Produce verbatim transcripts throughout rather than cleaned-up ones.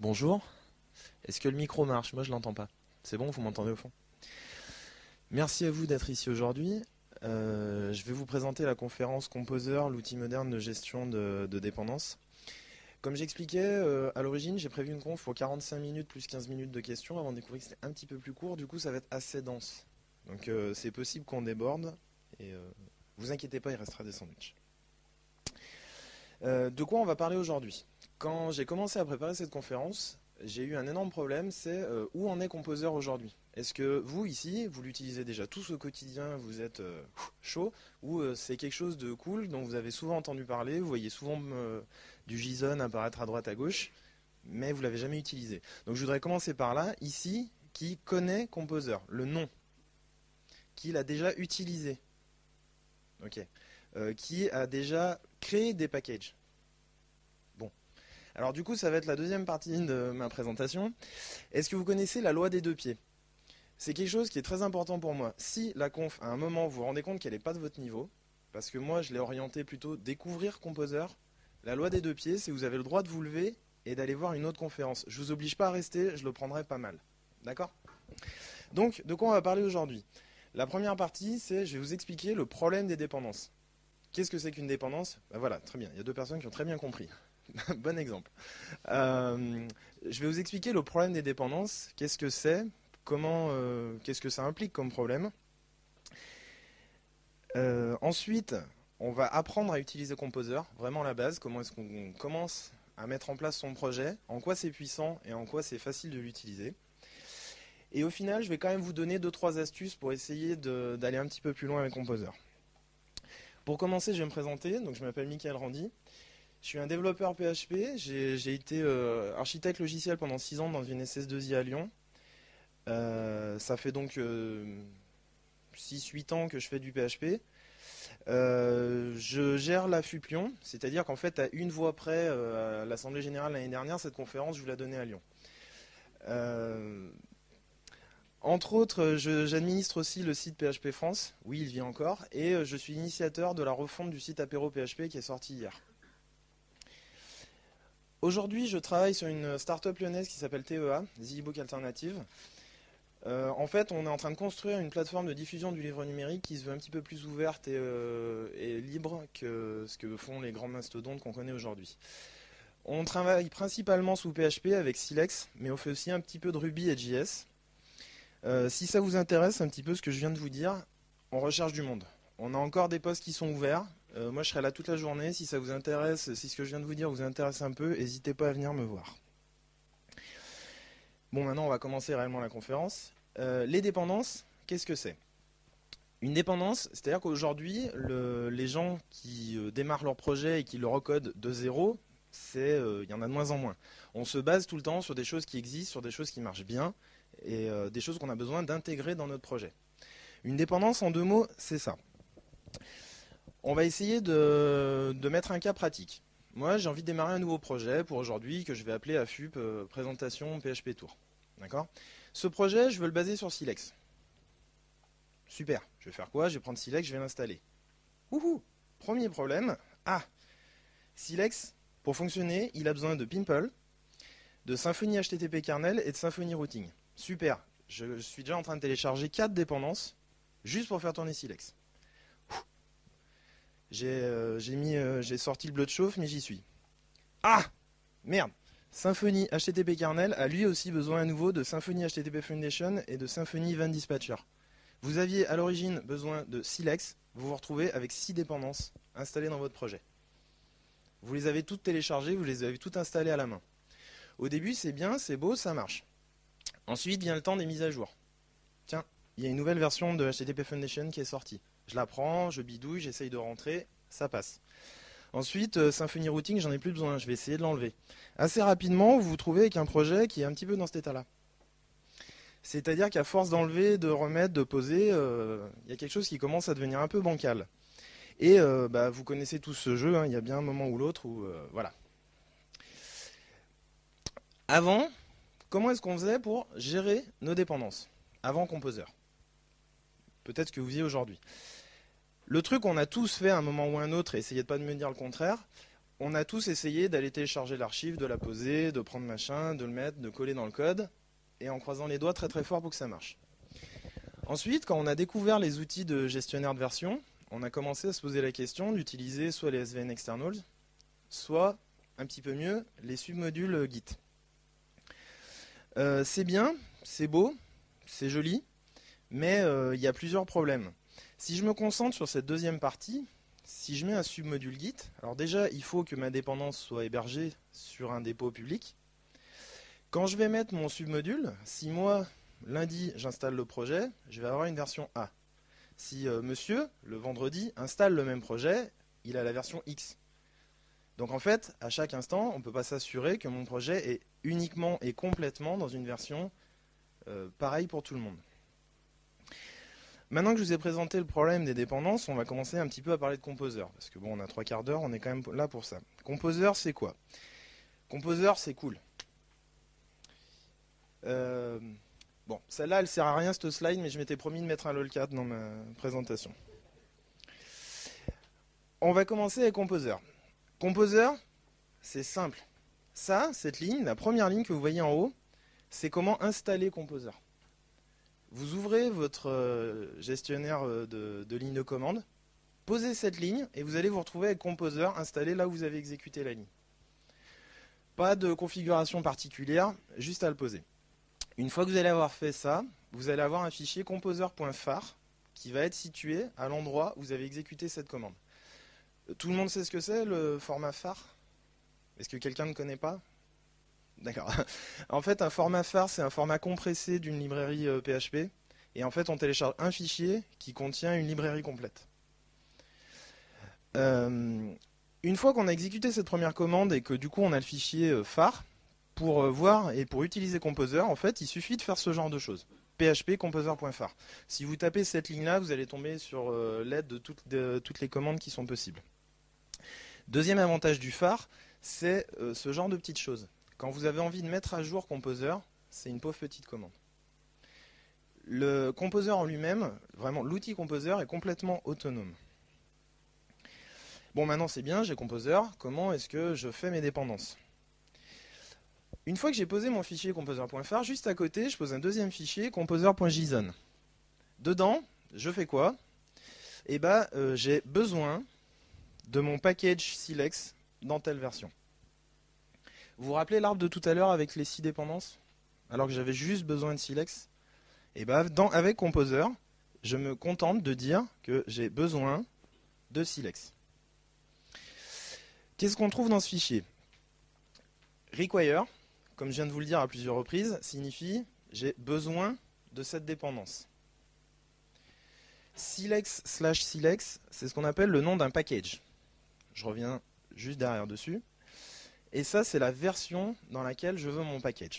Bonjour, est-ce que le micro marche? Moi je l'entends pas. C'est bon, vous m'entendez au fond? Merci à vous d'être ici aujourd'hui. Euh, je vais vous présenter la conférence Composer, l'outil moderne de gestion de, de dépendance. Comme j'expliquais, euh, à l'origine j'ai prévu une conf pour quarante-cinq minutes plus quinze minutes de questions avant de découvrir que c'était un petit peu plus court, du coup ça va être assez dense. Donc euh, c'est possible qu'on déborde et euh, vous inquiétez pas, il restera des sandwichs. Euh, de quoi on va parler aujourd'hui? Quand j'ai commencé à préparer cette conférence, j'ai eu un énorme problème, c'est euh, où en est Composer aujourd'hui? Est-ce que vous, ici, vous l'utilisez déjà tous au quotidien, vous êtes euh, chaud, ou euh, c'est quelque chose de cool dont vous avez souvent entendu parler, vous voyez souvent euh, du JSON apparaître à droite à gauche, mais vous ne l'avez jamais utilisé. Donc je voudrais commencer par là, ici, qui connaît Composer, le nom, qui l'a déjà utilisé, ok, euh, qui a déjà créé des packages. Bon. Alors du coup, ça va être la deuxième partie de ma présentation. Est-ce que vous connaissez la loi des deux pieds? C'est quelque chose qui est très important pour moi. Si la conf, à un moment, vous vous rendez compte qu'elle n'est pas de votre niveau, parce que moi, je l'ai orienté plutôt découvrir Composer, la loi des deux pieds, c'est que vous avez le droit de vous lever et d'aller voir une autre conférence. Je ne vous oblige pas à rester, je le prendrai pas mal. D'accord? Donc, de quoi on va parler aujourd'hui? La première partie, c'est je vais vous expliquer le problème des dépendances. Qu'est-ce que c'est qu'une dépendance? Ben voilà, très bien. Il y a deux personnes qui ont très bien compris. Bon exemple. Euh, je vais vous expliquer le problème des dépendances. Qu'est-ce que c'est? Comment, euh, qu'est-ce que ça implique comme problème? euh, Ensuite, on va apprendre à utiliser Composer, vraiment la base. Comment est-ce qu'on commence à mettre en place son projet? En quoi c'est puissant et en quoi c'est facile de l'utiliser? Et au final, je vais quand même vous donner deux trois astuces pour essayer d'aller un petit peu plus loin avec Composer. Pour commencer, je vais me présenter. Donc, je m'appelle Michael Randy. Je suis un développeur P H P. J'ai été euh, architecte logiciel pendant six ans dans une S S deux I à Lyon. Euh, ça fait donc euh, six huit ans que je fais du P H P. Euh, je gère la Fuplion, c'est-à-dire qu'en fait, à une voix près, euh, à l'Assemblée Générale l'année dernière, cette conférence, je vous la donnais à Lyon. Euh, Entre autres, j'administre aussi le site P H P France, oui, il vit encore, et je suis initiateur de la refonte du site Apéro P H P qui est sorti hier. Aujourd'hui, je travaille sur une start-up lyonnaise qui s'appelle T E A, The E-Book Alternative. Euh, en fait, on est en train de construire une plateforme de diffusion du livre numérique qui se veut un petit peu plus ouverte et, euh, et libre que ce que font les grands mastodontes qu'on connaît aujourd'hui. On travaille principalement sous P H P avec Silex, mais on fait aussi un petit peu de Ruby et J S. Euh, si ça vous intéresse un petit peu ce que je viens de vous dire, on recherche du monde. On a encore des postes qui sont ouverts. Euh, moi, je serai là toute la journée. Si ça vous intéresse, si ce que je viens de vous dire vous intéresse un peu, n'hésitez pas à venir me voir. Bon, maintenant, on va commencer réellement la conférence. Euh, les dépendances, qu'est-ce que c'est? Une dépendance, c'est-à-dire qu'aujourd'hui, le, les gens qui euh, démarrent leur projet et qui le recodent de zéro, il euh, y en a de moins en moins. On se base tout le temps sur des choses qui existent, sur des choses qui marchent bien, et euh, des choses qu'on a besoin d'intégrer dans notre projet. Une dépendance, en deux mots, c'est ça. On va essayer de, de mettre un cas pratique. Moi, j'ai envie de démarrer un nouveau projet pour aujourd'hui que je vais appeler A F U P euh, présentation P H P Tour. D'accord? Ce projet, je veux le baser sur Silex. Super. Je vais faire quoi? Je vais prendre Silex, je vais l'installer. Wouhou! Premier problème. Ah! Silex, pour fonctionner, il a besoin de Pimple, de Symfony H T T P Kernel et de Symfony Routing. Super. Je, je suis déjà en train de télécharger quatre dépendances juste pour faire tourner Silex. J'ai euh, euh, sorti le bleu de chauffe, mais j'y suis. Ah! Merde! Symfony H T T P Kernel a lui aussi besoin à nouveau de Symfony H T T P Foundation et de Symfony Event Dispatcher. Vous aviez à l'origine besoin de Silex, vous vous retrouvez avec six dépendances installées dans votre projet. Vous les avez toutes téléchargées, vous les avez toutes installées à la main. Au début, c'est bien, c'est beau, ça marche. Ensuite vient le temps des mises à jour. Tiens, il y a une nouvelle version de H T T P Foundation qui est sortie. Je la prends, je bidouille, j'essaye de rentrer, ça passe. Ensuite, euh, Symfony Routing, j'en ai plus besoin, je vais essayer de l'enlever. Assez rapidement, vous vous trouvez avec un projet qui est un petit peu dans cet état-là. C'est-à-dire qu'à force d'enlever, de remettre, de poser, euh, il y a quelque chose qui commence à devenir un peu bancal. Et euh, bah, vous connaissez tous ce jeu, hein, il y a bien un moment ou l'autre où... Euh, voilà. Avant, comment est-ce qu'on faisait pour gérer nos dépendances? Avant Composer. Peut-être que vous y êtes aujourd'hui. Le truc qu'on a tous fait à un moment ou un autre, et essayez de pas de me dire le contraire, on a tous essayé d'aller télécharger l'archive, de la poser, de prendre machin, de le mettre, de coller dans le code, et en croisant les doigts très très fort pour que ça marche. Ensuite, quand on a découvert les outils de gestionnaire de version, on a commencé à se poser la question d'utiliser soit les S V N externals, soit, un petit peu mieux, les submodules Git. Euh, c'est bien, c'est beau, c'est joli, mais euh, il y a plusieurs problèmes. Si je me concentre sur cette deuxième partie, si je mets un submodule Git, alors déjà, il faut que ma dépendance soit hébergée sur un dépôt public. Quand je vais mettre mon submodule, si moi, lundi, j'installe le projet, je vais avoir une version A. Si euh, monsieur, le vendredi, installe le même projet, il a la version X. Donc en fait, à chaque instant, on ne peut pas s'assurer que mon projet est uniquement et complètement dans une version euh, pareille pour tout le monde. Maintenant que je vous ai présenté le problème des dépendances, on va commencer un petit peu à parler de Composer. Parce que bon, on a trois quarts d'heure, on est quand même là pour ça. Composer, c'est quoi? Composer, c'est cool. Euh, bon, celle-là, elle sert à rien, cette slide, mais je m'étais promis de mettre un lolcat dans ma présentation. On va commencer avec Composer. Composer, c'est simple. Ça, cette ligne, la première ligne que vous voyez en haut, c'est comment installer Composer. Vous ouvrez votre gestionnaire de, de ligne de commande, posez cette ligne et vous allez vous retrouver avec Composer installé là où vous avez exécuté la ligne. Pas de configuration particulière, juste à le poser. Une fois que vous allez avoir fait ça, vous allez avoir un fichier composer.phar qui va être situé à l'endroit où vous avez exécuté cette commande. Tout le monde sait ce que c'est, le format phar? Est-ce que quelqu'un ne connaît pas? D'accord. En fait, un format phar, c'est un format compressé d'une librairie P H P. Et en fait, on télécharge un fichier qui contient une librairie complète. Euh, une fois qu'on a exécuté cette première commande et que du coup on a le fichier phar, pour voir et pour utiliser Composer, en fait, il suffit de faire ce genre de choses. P H P composer.phar. Si vous tapez cette ligne-là, vous allez tomber sur euh, l'aide de, de toutes les commandes qui sont possibles. Deuxième avantage du phar, c'est euh, ce genre de petites choses. Quand vous avez envie de mettre à jour Composer, c'est une pauvre petite commande. Le Composer en lui-même, vraiment l'outil Composer est complètement autonome. Bon, maintenant c'est bien, j'ai Composer, comment est-ce que je fais mes dépendances? Une fois que j'ai posé mon fichier composer.phar, juste à côté, je pose un deuxième fichier composer.json. Dedans, je fais quoi? Eh ben, euh, j'ai besoin de mon package silex dans telle version. Vous vous rappelez l'arbre de tout à l'heure avec les six dépendances? Alors que j'avais juste besoin de silex? Et ben, dans, avec Composer, je me contente de dire que j'ai besoin de silex. Qu'est-ce qu'on trouve dans ce fichier? Require, comme je viens de vous le dire à plusieurs reprises, signifie j'ai besoin de cette dépendance. Silex slash silex, c'est ce qu'on appelle le nom d'un package. Je reviens juste derrière dessus. Et ça, c'est la version dans laquelle je veux mon package.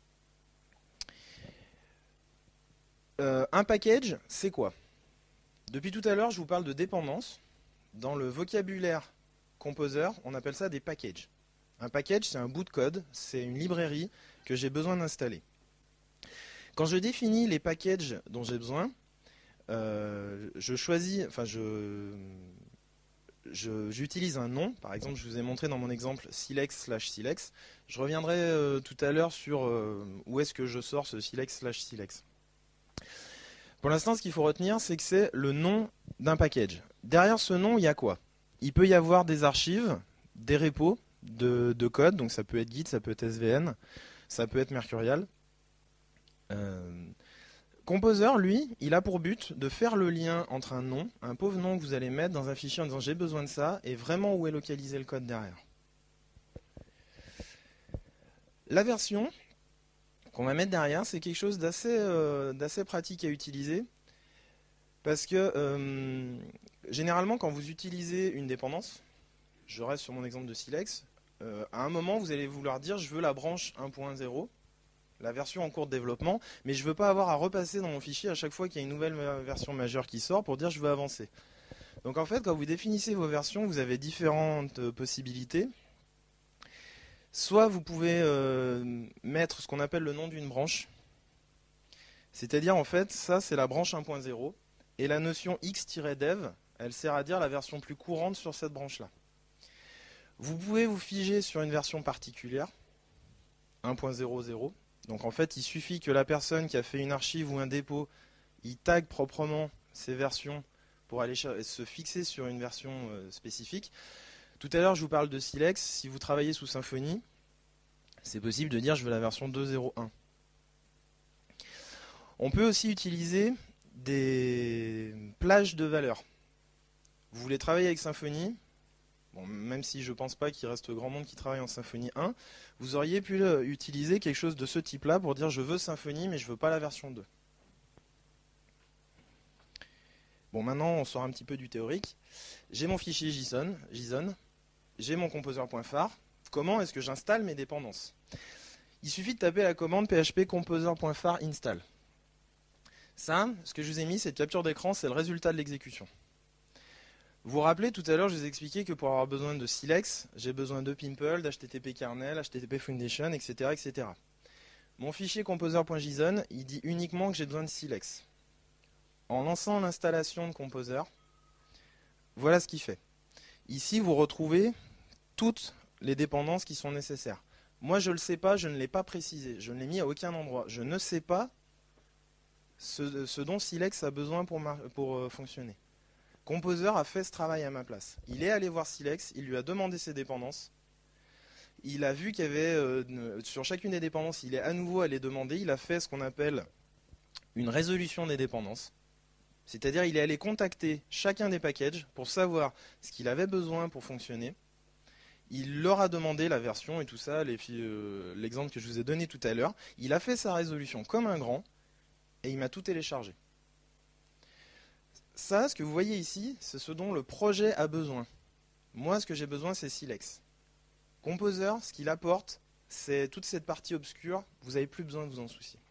Euh, un package, c'est quoi? Depuis tout à l'heure, je vous parle de dépendance. Dans le vocabulaire Composer, on appelle ça des packages. Un package, c'est un bout de code, c'est une librairie que j'ai besoin d'installer. Quand je définis les packages dont j'ai besoin, euh, je choisis, enfin je, je, j'utilise un nom. Par exemple, je vous ai montré dans mon exemple silex slash silex. Je reviendrai euh, tout à l'heure sur euh, où est-ce que je sors ce silex slash silex. Pour l'instant, ce qu'il faut retenir, c'est que c'est le nom d'un package. Derrière ce nom, il y a quoi? Il peut y avoir des archives, des repos de, de code, donc ça peut être Git, ça peut être S V N, ça peut être Mercurial. Euh, Composer, lui, il a pour but de faire le lien entre un nom, un pauvre nom que vous allez mettre dans un fichier en disant j'ai besoin de ça, et vraiment où est localisé le code derrière. La version qu'on va mettre derrière, c'est quelque chose d'assez euh, d'assez pratique à utiliser, parce que euh, généralement quand vous utilisez une dépendance, je reste sur mon exemple de silex, euh, à un moment vous allez vouloir dire je veux la branche un point zéro, la version en cours de développement, mais je ne veux pas avoir à repasser dans mon fichier à chaque fois qu'il y a une nouvelle version majeure qui sort pour dire je veux avancer. Donc en fait, quand vous définissez vos versions, vous avez différentes possibilités. Soit vous pouvez euh, mettre ce qu'on appelle le nom d'une branche, c'est-à-dire en fait, ça c'est la branche un point zéro, et la notion x-dev, elle sert à dire la version plus courante sur cette branche-là. Vous pouvez vous figer sur une version particulière, un point zéro zéro. Donc en fait, il suffit que la personne qui a fait une archive ou un dépôt, il tag proprement ces versions pour aller se fixer sur une version euh, spécifique. Tout à l'heure, je vous parle de Silex. Si vous travaillez sous Symfony, c'est possible de dire je veux la version deux point zéro un. On peut aussi utiliser des plages de valeurs. Vous voulez travailler avec Symfony, bon, même si je ne pense pas qu'il reste grand monde qui travaille en Symfony un, vous auriez pu utiliser quelque chose de ce type-là pour dire je veux Symfony mais je ne veux pas la version deux. Bon, maintenant on sort un petit peu du théorique. J'ai mon fichier JSON, JSON j'ai mon composer.phare. Comment est-ce que j'installe mes dépendances? Il suffit de taper la commande P H P composer.phare install. Ça, ce que je vous ai mis, cette capture d'écran, c'est le résultat de l'exécution. Vous vous rappelez, tout à l'heure, je vous ai expliqué que pour avoir besoin de Silex, j'ai besoin de Pimple, d'H T T P kernel, H T T P foundation, et cetera, et cetera. Mon fichier composer.json, il dit uniquement que j'ai besoin de Silex. En lançant l'installation de Composer, voilà ce qu'il fait. Ici, vous retrouvez toutes les dépendances qui sont nécessaires. Moi, je ne le sais pas, je ne l'ai pas précisé. Je ne l'ai mis à aucun endroit. Je ne sais pas ce, ce dont Silex a besoin pour, pour euh, fonctionner. Composer a fait ce travail à ma place. Il est allé voir Silex, il lui a demandé ses dépendances. Il a vu qu'il y avait, euh, sur chacune des dépendances, il est à nouveau allé demander. Il a fait ce qu'on appelle une résolution des dépendances. C'est-à-dire il est allé contacter chacun des packages pour savoir ce qu'il avait besoin pour fonctionner. Il leur a demandé la version et tout ça, euh, l'exemple que je vous ai donné tout à l'heure. Il a fait sa résolution comme un grand et il m'a tout téléchargé. Ça, ce que vous voyez ici, c'est ce dont le projet a besoin. Moi, ce que j'ai besoin, c'est Silex. Composer, ce qu'il apporte, c'est toute cette partie obscure. Vous n'avez plus besoin de vous en soucier.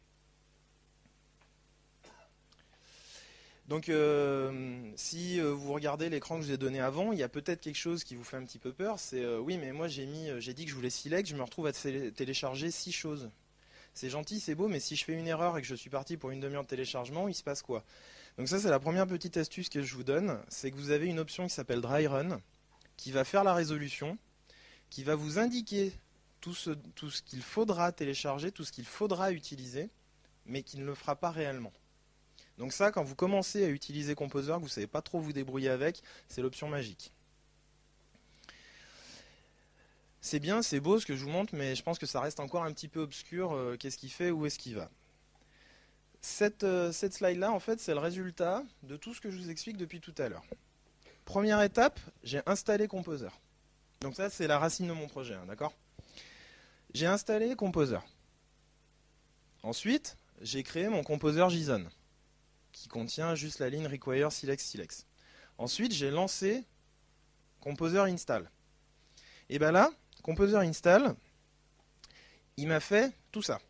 Donc, euh, si euh, vous regardez l'écran que je vous ai donné avant, il y a peut-être quelque chose qui vous fait un petit peu peur. C'est euh, oui, mais moi j'ai mis, j'ai dit que je voulais Silex, je me retrouve à télécharger six choses. C'est gentil, c'est beau, mais si je fais une erreur et que je suis parti pour une demi-heure de téléchargement, il se passe quoi? Donc ça, c'est la première petite astuce que je vous donne, c'est que vous avez une option qui s'appelle Dry Run, qui va faire la résolution, qui va vous indiquer tout ce, tout ce qu'il faudra télécharger, tout ce qu'il faudra utiliser, mais qui ne le fera pas réellement. Donc ça, quand vous commencez à utiliser Composer, que vous ne savez pas trop vous débrouiller avec, c'est l'option magique. C'est bien, c'est beau ce que je vous montre, mais je pense que ça reste encore un petit peu obscur. Euh, Qu'est-ce qu'il fait, où est-ce qu'il va? Cette, euh, cette slide-là, en fait, c'est le résultat de tout ce que je vous explique depuis tout à l'heure. Première étape, j'ai installé Composer. Donc ça, c'est la racine de mon projet, hein, d'accord? J'ai installé Composer. Ensuite, j'ai créé mon Composer JSON, qui contient juste la ligne require silex silex. Ensuite, j'ai lancé Composer install. Et bien là, Composer install, il m'a fait tout ça.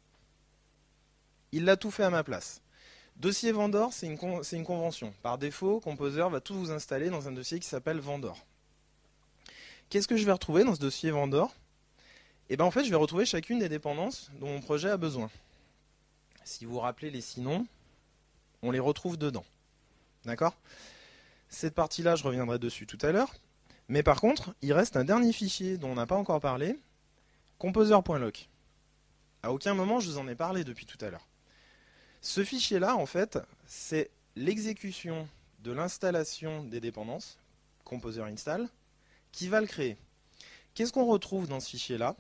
Il l'a tout fait à ma place. Dossier vendor, c'est une, con une convention. Par défaut, Composer va tout vous installer dans un dossier qui s'appelle vendor. Qu'est-ce que je vais retrouver dans ce dossier vendor? Et bien en fait, je vais retrouver chacune des dépendances dont mon projet a besoin. Si vous vous rappelez les sinon, on les retrouve dedans. D'accord? Cette partie-là, je reviendrai dessus tout à l'heure. Mais par contre, il reste un dernier fichier dont on n'a pas encore parlé, composer.loc. À aucun moment, je vous en ai parlé depuis tout à l'heure. Ce fichier-là, en fait, c'est l'exécution de l'installation des dépendances, composer install, qui va le créer. Qu'est-ce qu'on retrouve dans ce fichier-là?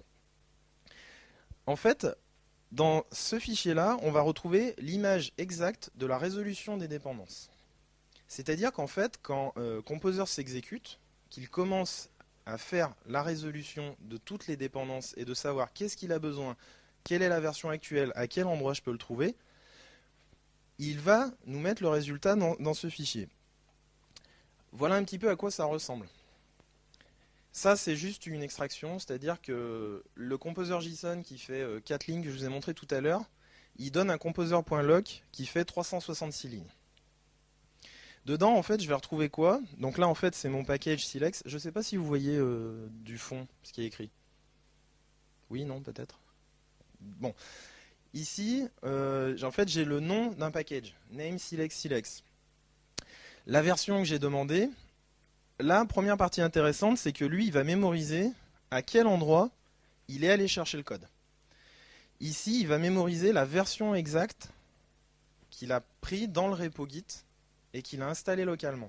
En fait, dans ce fichier-là, on va retrouver l'image exacte de la résolution des dépendances. C'est-à-dire qu'en fait, quand euh, Composer s'exécute, qu'il commence à faire la résolution de toutes les dépendances et de savoir qu'est-ce qu'il a besoin, quelle est la version actuelle, à quel endroit je peux le trouver, il va nous mettre le résultat dans, dans ce fichier. Voilà un petit peu à quoi ça ressemble. Ça, c'est juste une extraction, c'est-à-dire que le composer JSON qui fait quatre lignes que je vous ai montré tout à l'heure, il donne un composer.loc qui fait trois cent soixante-six lignes. Dedans, en fait, je vais retrouver quoi? Donc là, en fait, c'est mon package Silex. Je ne sais pas si vous voyez euh, du fond ce qui est écrit. Oui, non, peut-être. Bon. Ici, euh, en fait, j'ai le nom d'un package. Name Silex Silex. La version que j'ai demandée, la première partie intéressante, c'est que lui, il va mémoriser à quel endroit il est allé chercher le code. Ici, il va mémoriser la version exacte qu'il a pris dans le repo Git et qu'il a installé localement.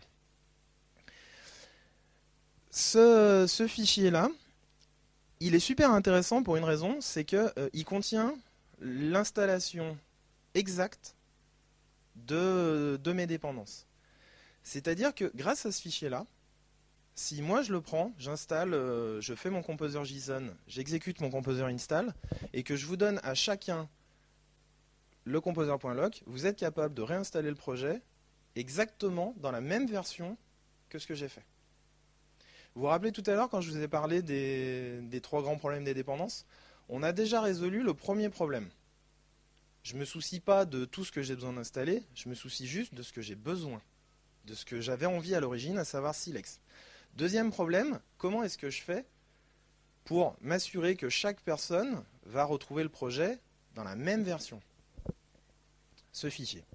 Ce, ce fichier-là, il est super intéressant pour une raison, c'est qu'il euh, contient l'installation exacte de, de mes dépendances. C'est-à-dire que grâce à ce fichier-là, si moi je le prends, j'installe, euh, je fais mon composer JSON, j'exécute mon composer install, et que je vous donne à chacun le composer.lock, vous êtes capable de réinstaller le projet exactement dans la même version que ce que j'ai fait. Vous vous rappelez tout à l'heure quand je vous ai parlé des, des trois grands problèmes des dépendances? On a déjà résolu le premier problème. Je ne me soucie pas de tout ce que j'ai besoin d'installer, je me soucie juste de ce que j'ai besoin, de ce que j'avais envie à l'origine, à savoir Silex. Deuxième problème, comment est-ce que je fais pour m'assurer que chaque personne va retrouver le projet dans la même version? Ce fichier.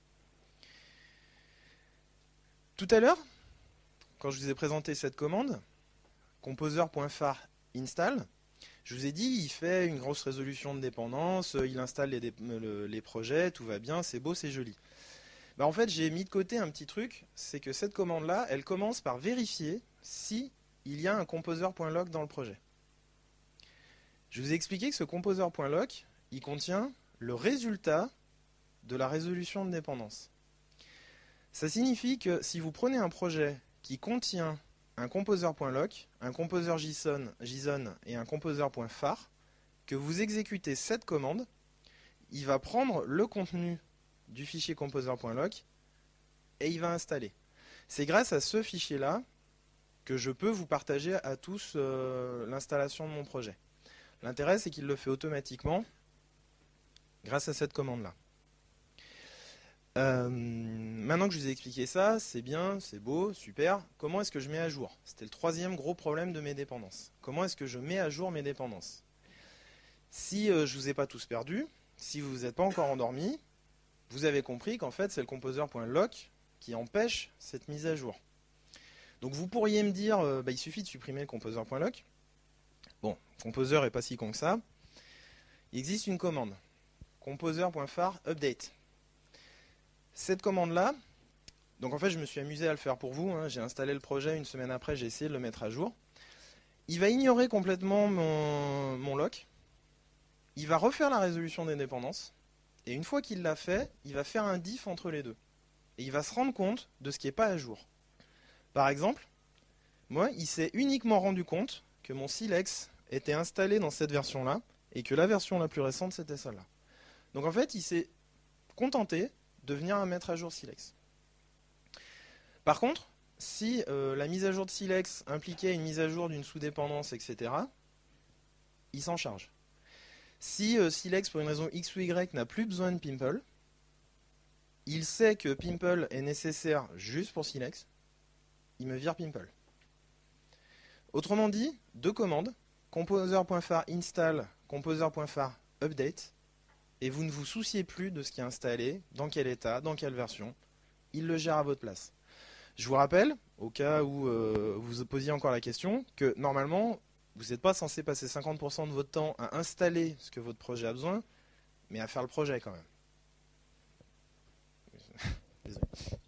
Tout à l'heure, quand je vous ai présenté cette commande, composer.far install, je vous ai dit, il fait une grosse résolution de dépendance, il installe les, dé le, les projets, tout va bien, c'est beau, c'est joli. Bah en fait, j'ai mis de côté un petit truc, c'est que cette commande-là, elle commence par vérifier si il y a un composer.lock dans le projet. Je vous ai expliqué que ce composer.lock, il contient le résultat de la résolution de dépendance. Ça signifie que si vous prenez un projet qui contient un composer.lock, un composer JSON, JSON et un composer.far, que vous exécutez cette commande, il va prendre le contenu du fichier composer.lock et il va installer. C'est grâce à ce fichier-là que je peux vous partager à tous euh, l'installation de mon projet. L'intérêt, c'est qu'il le fait automatiquement grâce à cette commande-là. Euh, maintenant que je vous ai expliqué ça, c'est bien, c'est beau, super. Comment est-ce que je mets à jour? C'était le troisième gros problème de mes dépendances. Comment est-ce que je mets à jour mes dépendances? Si euh, je ne vous ai pas tous perdus, si vous n'êtes pas encore endormis, vous avez compris qu'en fait c'est le composer.lock qui empêche cette mise à jour. Donc vous pourriez me dire, euh, bah, il suffit de supprimer le composer.lock. Bon, composer n'est pas si con que ça. Il existe une commande, composer.far update. Cette commande-là, donc en fait je me suis amusé à le faire pour vous, hein. J'ai installé le projet, une semaine après j'ai essayé de le mettre à jour. Il va ignorer complètement mon, mon lock, il va refaire la résolution des dépendances, et une fois qu'il l'a fait, il va faire un diff entre les deux. Et il va se rendre compte de ce qui n'est pas à jour. Par exemple, moi il s'est uniquement rendu compte que mon Silex était installé dans cette version-là, et que la version la plus récente c'était celle-là. Donc en fait il s'est contenté de venir à mettre à jour Silex. Par contre, si euh, la mise à jour de Silex impliquait une mise à jour d'une sous-dépendance, et cetera, il s'en charge. Si euh, Silex, pour une raison X ou Y, n'a plus besoin de Pimple, il sait que Pimple est nécessaire juste pour Silex, il me vire Pimple. Autrement dit, deux commandes, composer.far install, composer.far update, et vous ne vous souciez plus de ce qui est installé, dans quel état, dans quelle version. Il le gère à votre place. Je vous rappelle, au cas où euh, vous vous posiez encore la question, que normalement, vous n'êtes pas censé passer cinquante pour cent de votre temps à installer ce que votre projet a besoin, mais à faire le projet quand même. Désolé.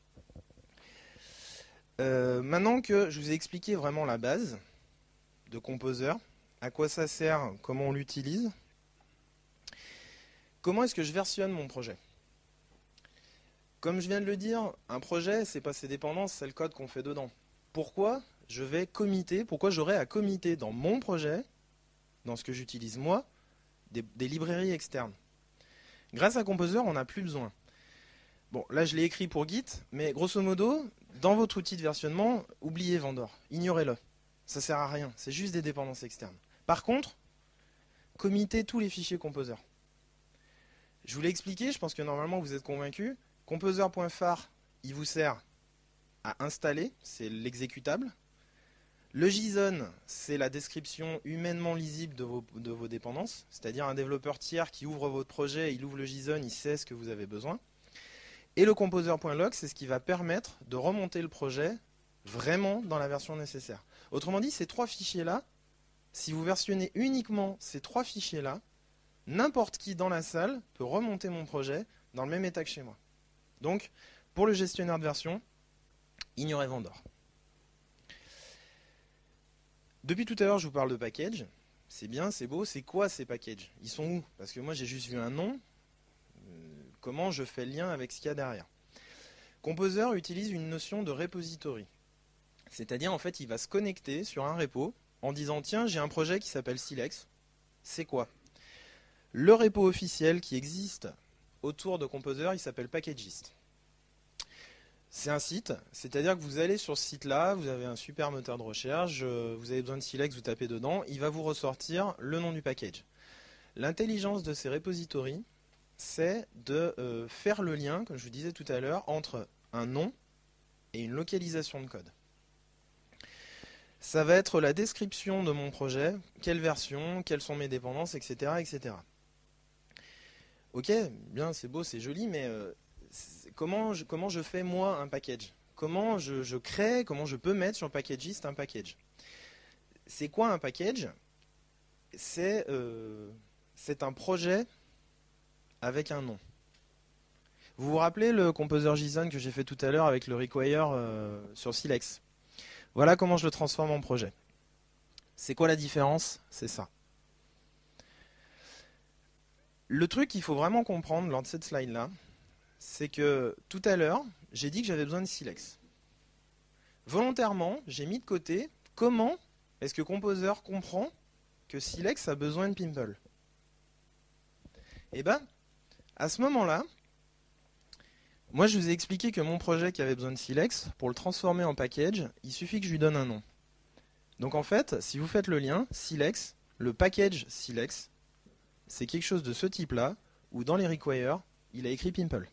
Euh, maintenant que je vous ai expliqué vraiment la base de Composer, à quoi ça sert, comment on l'utilise, comment est-ce que je versionne mon projet? Comme je viens de le dire, un projet, c'est pas ses dépendances, c'est le code qu'on fait dedans. Pourquoi je vais committer, pourquoi j'aurai à committer dans mon projet, dans ce que j'utilise moi, des, des librairies externes? Grâce à Composer, on n'a plus besoin. Bon, là je l'ai écrit pour Git, mais grosso modo, dans votre outil de versionnement, oubliez Vendor, ignorez-le. Ça sert à rien, c'est juste des dépendances externes. Par contre, committez tous les fichiers Composer. Je vous l'ai expliqué, je pense que normalement vous êtes convaincus. Composer.far, il vous sert à installer, c'est l'exécutable. Le JSON, c'est la description humainement lisible de vos, de vos dépendances, c'est-à-dire un développeur tiers qui ouvre votre projet, il ouvre le JSON, il sait ce que vous avez besoin. Et le composer.log, c'est ce qui va permettre de remonter le projet vraiment dans la version nécessaire. Autrement dit, ces trois fichiers-là, si vous versionnez uniquement ces trois fichiers-là, n'importe qui dans la salle peut remonter mon projet dans le même état que chez moi. Donc, pour le gestionnaire de version, ignorez Vendor. Depuis tout à l'heure, je vous parle de package. C'est bien, c'est beau. C'est quoi ces packages? Ils sont où? Parce que moi, j'ai juste vu un nom. Euh, comment je fais le lien avec ce qu'il y a derrière? Composer utilise une notion de repository. C'est-à-dire, en fait, il va se connecter sur un repo en disant « Tiens, j'ai un projet qui s'appelle Silex. C'est quoi ?» Le repo officiel qui existe autour de Composer, il s'appelle Packagist. C'est un site, c'est-à-dire que vous allez sur ce site-là, vous avez un super moteur de recherche, vous avez besoin de Silex, vous tapez dedans, il va vous ressortir le nom du package. L'intelligence de ces repositories, c'est de euh, faire le lien, comme je vous disais tout à l'heure, entre un nom et une localisation de code. Ça va être la description de mon projet, quelle version, quelles sont mes dépendances, et cetera et cetera. Ok, bien, c'est beau, c'est joli, mais euh, comment, je, comment je fais moi un package? Comment je, je crée, comment je peux mettre sur Packagist un package? C'est quoi un package? C'est euh, c'est un projet avec un nom. Vous vous rappelez le Composer JSON que j'ai fait tout à l'heure avec le require euh, sur Silex? Voilà comment je le transforme en projet. C'est quoi la différence? C'est ça. Le truc qu'il faut vraiment comprendre lors de cette slide-là, c'est que tout à l'heure, j'ai dit que j'avais besoin de Silex. Volontairement, j'ai mis de côté comment est-ce que Composer comprend que Silex a besoin de Pimple. Et bien, à ce moment-là, moi je vous ai expliqué que mon projet qui avait besoin de Silex, pour le transformer en package, il suffit que je lui donne un nom. Donc en fait, si vous faites le lien, Silex, le package Silex, c'est quelque chose de ce type-là, où dans les requires, il a écrit Pimple.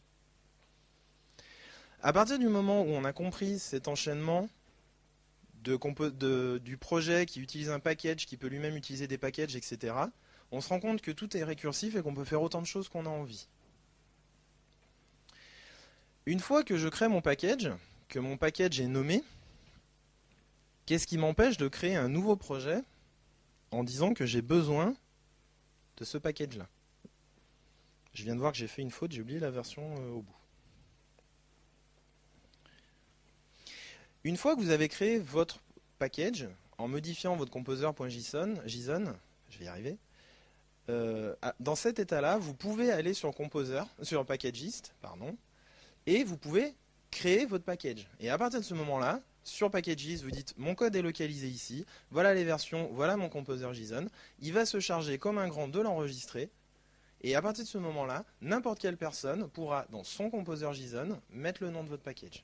À partir du moment où on a compris cet enchaînement de de, du projet qui utilise un package, qui peut lui-même utiliser des packages, et cetera, on se rend compte que tout est récursif et qu'on peut faire autant de choses qu'on a envie. Une fois que je crée mon package, que mon package est nommé, qu'est-ce qui m'empêche de créer un nouveau projet en disant que j'ai besoin de ce package-là? Je viens de voir que j'ai fait une faute, j'ai oublié la version euh, au bout. Une fois que vous avez créé votre package, en modifiant votre composer.json, JSON, je vais y arriver, euh, dans cet état-là, vous pouvez aller sur Composer, sur Packagist, pardon, et vous pouvez créer votre package. Et à partir de ce moment-là, sur Packagist, vous dites mon code est localisé ici, voilà les versions, voilà mon composer JSON, il va se charger comme un grand de l'enregistrer, et à partir de ce moment-là, n'importe quelle personne pourra, dans son composer JSON, mettre le nom de votre package.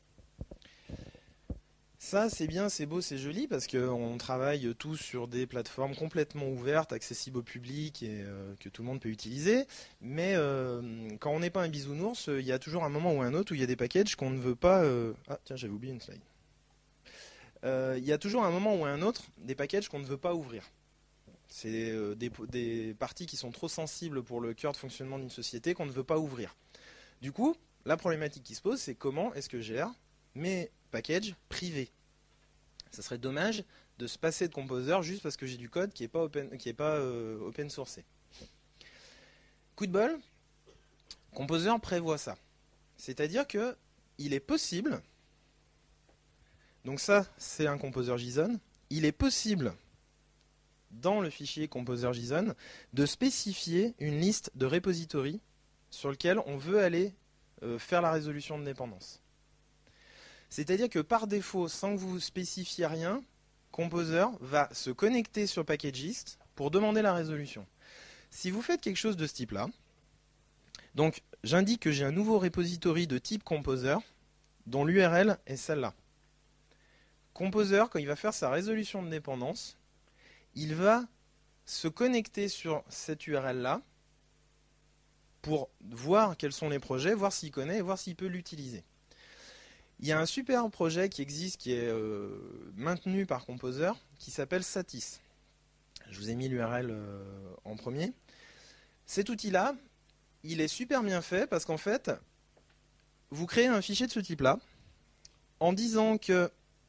Ça, c'est bien, c'est beau, c'est joli, parce qu'on travaille tous sur des plateformes complètement ouvertes, accessibles au public et euh, que tout le monde peut utiliser. Mais euh, quand on n'est pas un bisounours, il y a toujours un moment ou un autre où il y a des packages qu'on ne veut pas... Euh... Ah, tiens, j'avais oublié une slide. Euh, il y a toujours un moment ou un autre des packages qu'on ne veut pas ouvrir. C'est euh, des, des parties qui sont trop sensibles pour le cœur de fonctionnement d'une société qu'on ne veut pas ouvrir. Du coup, la problématique qui se pose, c'est comment est-ce que je gère mes packages privés. Ça serait dommage de se passer de Composer juste parce que j'ai du code qui n'est pas open, qui est pas, euh, open sourcé. Coup de bol, Composer prévoit ça. C'est-à-dire que il est possible, donc ça c'est un Composer JSON, il est possible dans le fichier Composer JSON de spécifier une liste de repositories sur lequel on veut aller euh, faire la résolution de dépendance. C'est-à-dire que par défaut, sans que vous spécifiez rien, Composer va se connecter sur Packagist pour demander la résolution. Si vous faites quelque chose de ce type-là, donc j'indique que j'ai un nouveau repository de type Composer dont l'U R L est celle-là. Composer, quand il va faire sa résolution de dépendance, il va se connecter sur cette U R L-là pour voir quels sont les projets, voir s'il connaît et voir s'il peut l'utiliser. Il y a un super projet qui existe, qui est euh, maintenu par Composer, qui s'appelle Satis. Je vous ai mis l'U R L euh, en premier. Cet outil-là, il est super bien fait parce qu'en fait, vous créez un fichier de ce type-là en disant que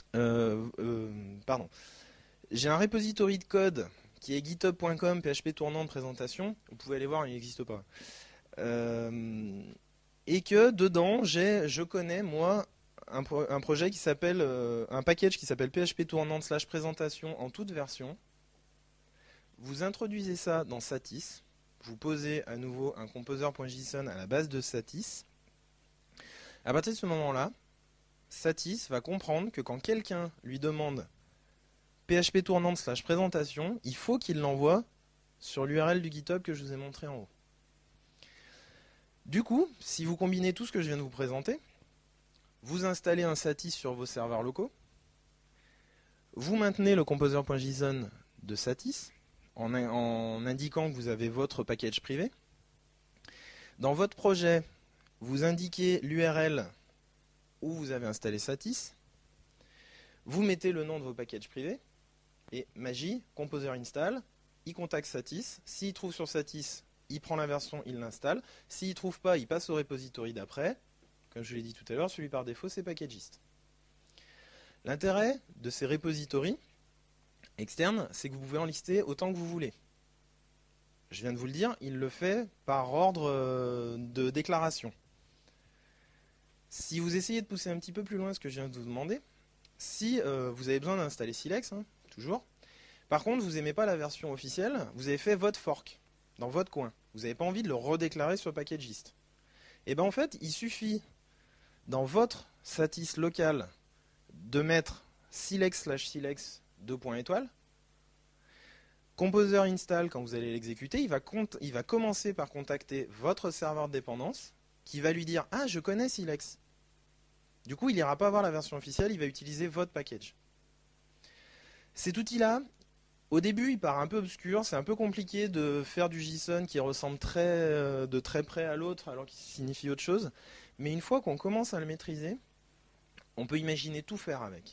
euh, euh, pardon, j'ai un repository de code qui est github point com P H P tournante présentation. Vous pouvez aller voir, il n'existe pas. Euh, et que dedans, j'ai, je connais moi un, pro, un projet qui s'appelle euh, un package qui s'appelle P H P tournante slash présentation en toute version. Vous introduisez ça dans Satis. Vous posez à nouveau un composer.json à la base de Satis. À partir de ce moment-là, Satis va comprendre que quand quelqu'un lui demande P H P tournante slash présentation, il faut qu'il l'envoie sur l'U R L du GitHub que je vous ai montré en haut. Du coup, si vous combinez tout ce que je viens de vous présenter, vous installez un Satis sur vos serveurs locaux, vous maintenez le composer.json de Satis en, en indiquant que vous avez votre package privé. Dans votre projet, vous indiquez l'U R L où vous avez installé Satis, vous mettez le nom de vos packages privés, et magie, composer install, il contacte Satis, s'il trouve sur Satis, il prend la version, il l'installe, s'il ne trouve pas, il passe au repository d'après, comme je l'ai dit tout à l'heure, celui par défaut c'est Packagist. L'intérêt de ces repositories externes, c'est que vous pouvez en lister autant que vous voulez. Je viens de vous le dire, il le fait par ordre de déclaration. Si vous essayez de pousser un petit peu plus loin ce que je viens de vous demander, si euh, vous avez besoin d'installer Silex, hein, toujours, par contre vous n'aimez pas la version officielle, vous avez fait votre fork dans votre coin, vous n'avez pas envie de le redéclarer sur Packagist. Et bien en fait, il suffit dans votre Satis local de mettre silex slash silex deux points étoiles. Composer install, quand vous allez l'exécuter, il va, il va commencer par contacter votre serveur de dépendance qui va lui dire « Ah, je connais Silex ». Du coup, il n'ira pas voir la version officielle, il va utiliser votre package. Cet outil-là, au début, il part un peu obscur, c'est un peu compliqué de faire du JSON qui ressemble très, euh, de très près à l'autre alors qu'il signifie autre chose. Mais une fois qu'on commence à le maîtriser, on peut imaginer tout faire avec.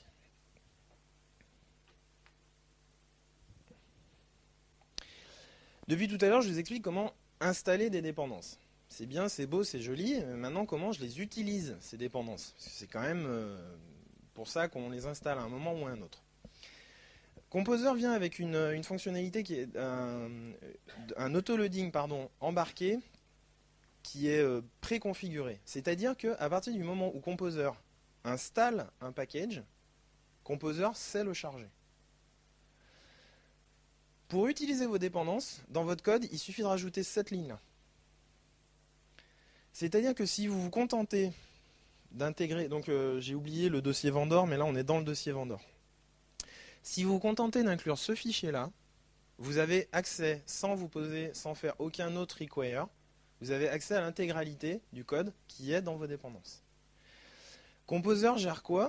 Depuis tout à l'heure, je vous explique comment installer des dépendances. C'est bien, c'est beau, c'est joli. Maintenant, comment je les utilise, ces dépendances? Parce que c'est quand même euh, pour ça qu'on les installe à un moment ou à un autre. Composer vient avec une, une fonctionnalité qui est un, un autoloading pardon, embarqué qui est euh, préconfiguré. C'est-à-dire qu'à partir du moment où Composer installe un package, Composer sait le charger. Pour utiliser vos dépendances, dans votre code, il suffit de rajouter cette ligne-là. C'est-à-dire que si vous vous contentez d'intégrer, donc euh, j'ai oublié le dossier vendor, mais là on est dans le dossier vendor. Si vous vous contentez d'inclure ce fichier-là, vous avez accès, sans vous poser, sans faire aucun autre require, vous avez accès à l'intégralité du code qui est dans vos dépendances. Composer gère quoi?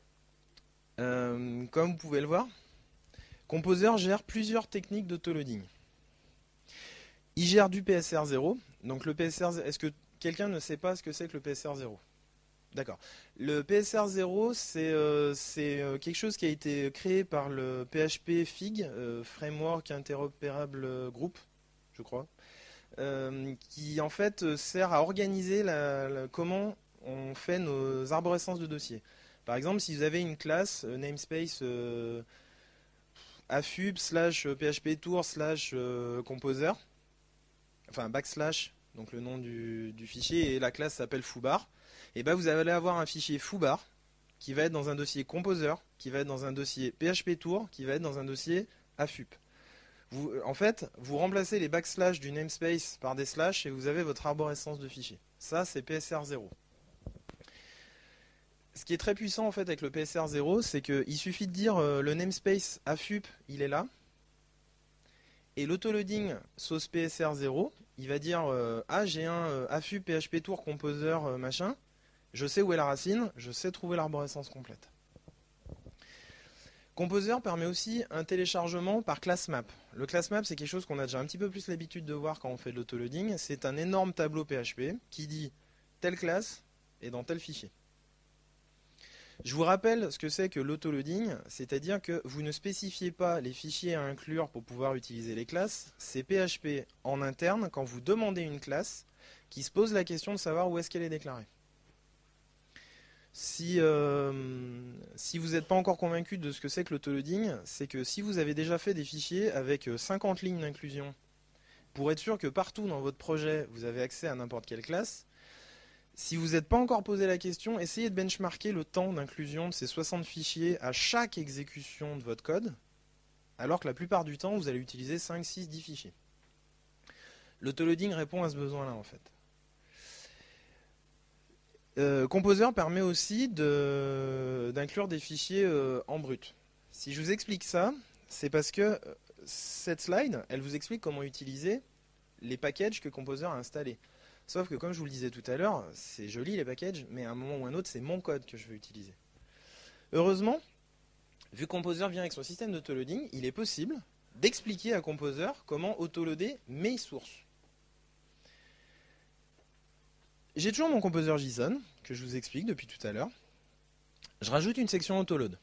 euh, Comme vous pouvez le voir, Composer gère plusieurs techniques d'autoloading. Il gère du P S R zéro. Donc le P S R zéro, est-ce que quelqu'un ne sait pas ce que c'est que le P S R zéro? D'accord. Le P S R zéro, c'est euh, euh, quelque chose qui a été créé par le P H P F I G, euh, Framework Interoperable Group, je crois, euh, qui en fait sert à organiser la, la, comment on fait nos arborescences de dossiers. Par exemple, si vous avez une classe, euh, namespace euh, affub slash phptour slash euh, composer, enfin backslash, donc le nom du, du fichier, et la classe s'appelle foobar, et ben vous allez avoir un fichier foobar qui va être dans un dossier composer, qui va être dans un dossier phptour, qui va être dans un dossier affub. Vous, en fait, vous remplacez les backslash du namespace par des slash et vous avez votre arborescence de fichiers. Ça, c'est P S R zéro. Ce qui est très puissant en fait avec le P S R zéro, c'est qu'il suffit de dire euh, le namespace affub, il est là, et l'autoloading sauce P S R zéro, il va dire euh, ah j'ai un euh, affub phptour composer euh, machin, je sais où est la racine, je sais trouver l'arborescence complète. Composer permet aussi un téléchargement par class map. Le class map, c'est quelque chose qu'on a déjà un petit peu plus l'habitude de voir quand on fait de l'autoloading. C'est un énorme tableau P H P qui dit telle classe est dans tel fichier. Je vous rappelle ce que c'est que l'autoloading, c'est-à-dire que vous ne spécifiez pas les fichiers à inclure pour pouvoir utiliser les classes. C'est P H P en interne, quand vous demandez une classe, qui se pose la question de savoir où est-ce qu'elle est déclarée. Si, euh, si vous n'êtes pas encore convaincu de ce que c'est que l'autoloading, c'est que si vous avez déjà fait des fichiers avec cinquante lignes d'inclusion, pour être sûr que partout dans votre projet, vous avez accès à n'importe quelle classe, si vous n'êtes pas encore posé la question, essayez de benchmarker le temps d'inclusion de ces soixante fichiers à chaque exécution de votre code, alors que la plupart du temps, vous allez utiliser cinq, six, dix fichiers. L'autoloading répond à ce besoin-là, en fait. Euh, Composer permet aussi d'inclure des fichiers euh, en brut. Si je vous explique ça, c'est parce que euh, cette slide, elle vous explique comment utiliser les packages que Composer a installés. Sauf que comme je vous le disais tout à l'heure, c'est joli les packages, mais à un moment ou à un autre, c'est mon code que je veux utiliser. Heureusement, vu que Composer vient avec son système d'autoloading, il est possible d'expliquer à Composer comment autoloader mes sources. J'ai toujours mon Composer JSON, que je vous explique depuis tout à l'heure. Je rajoute une section autoload.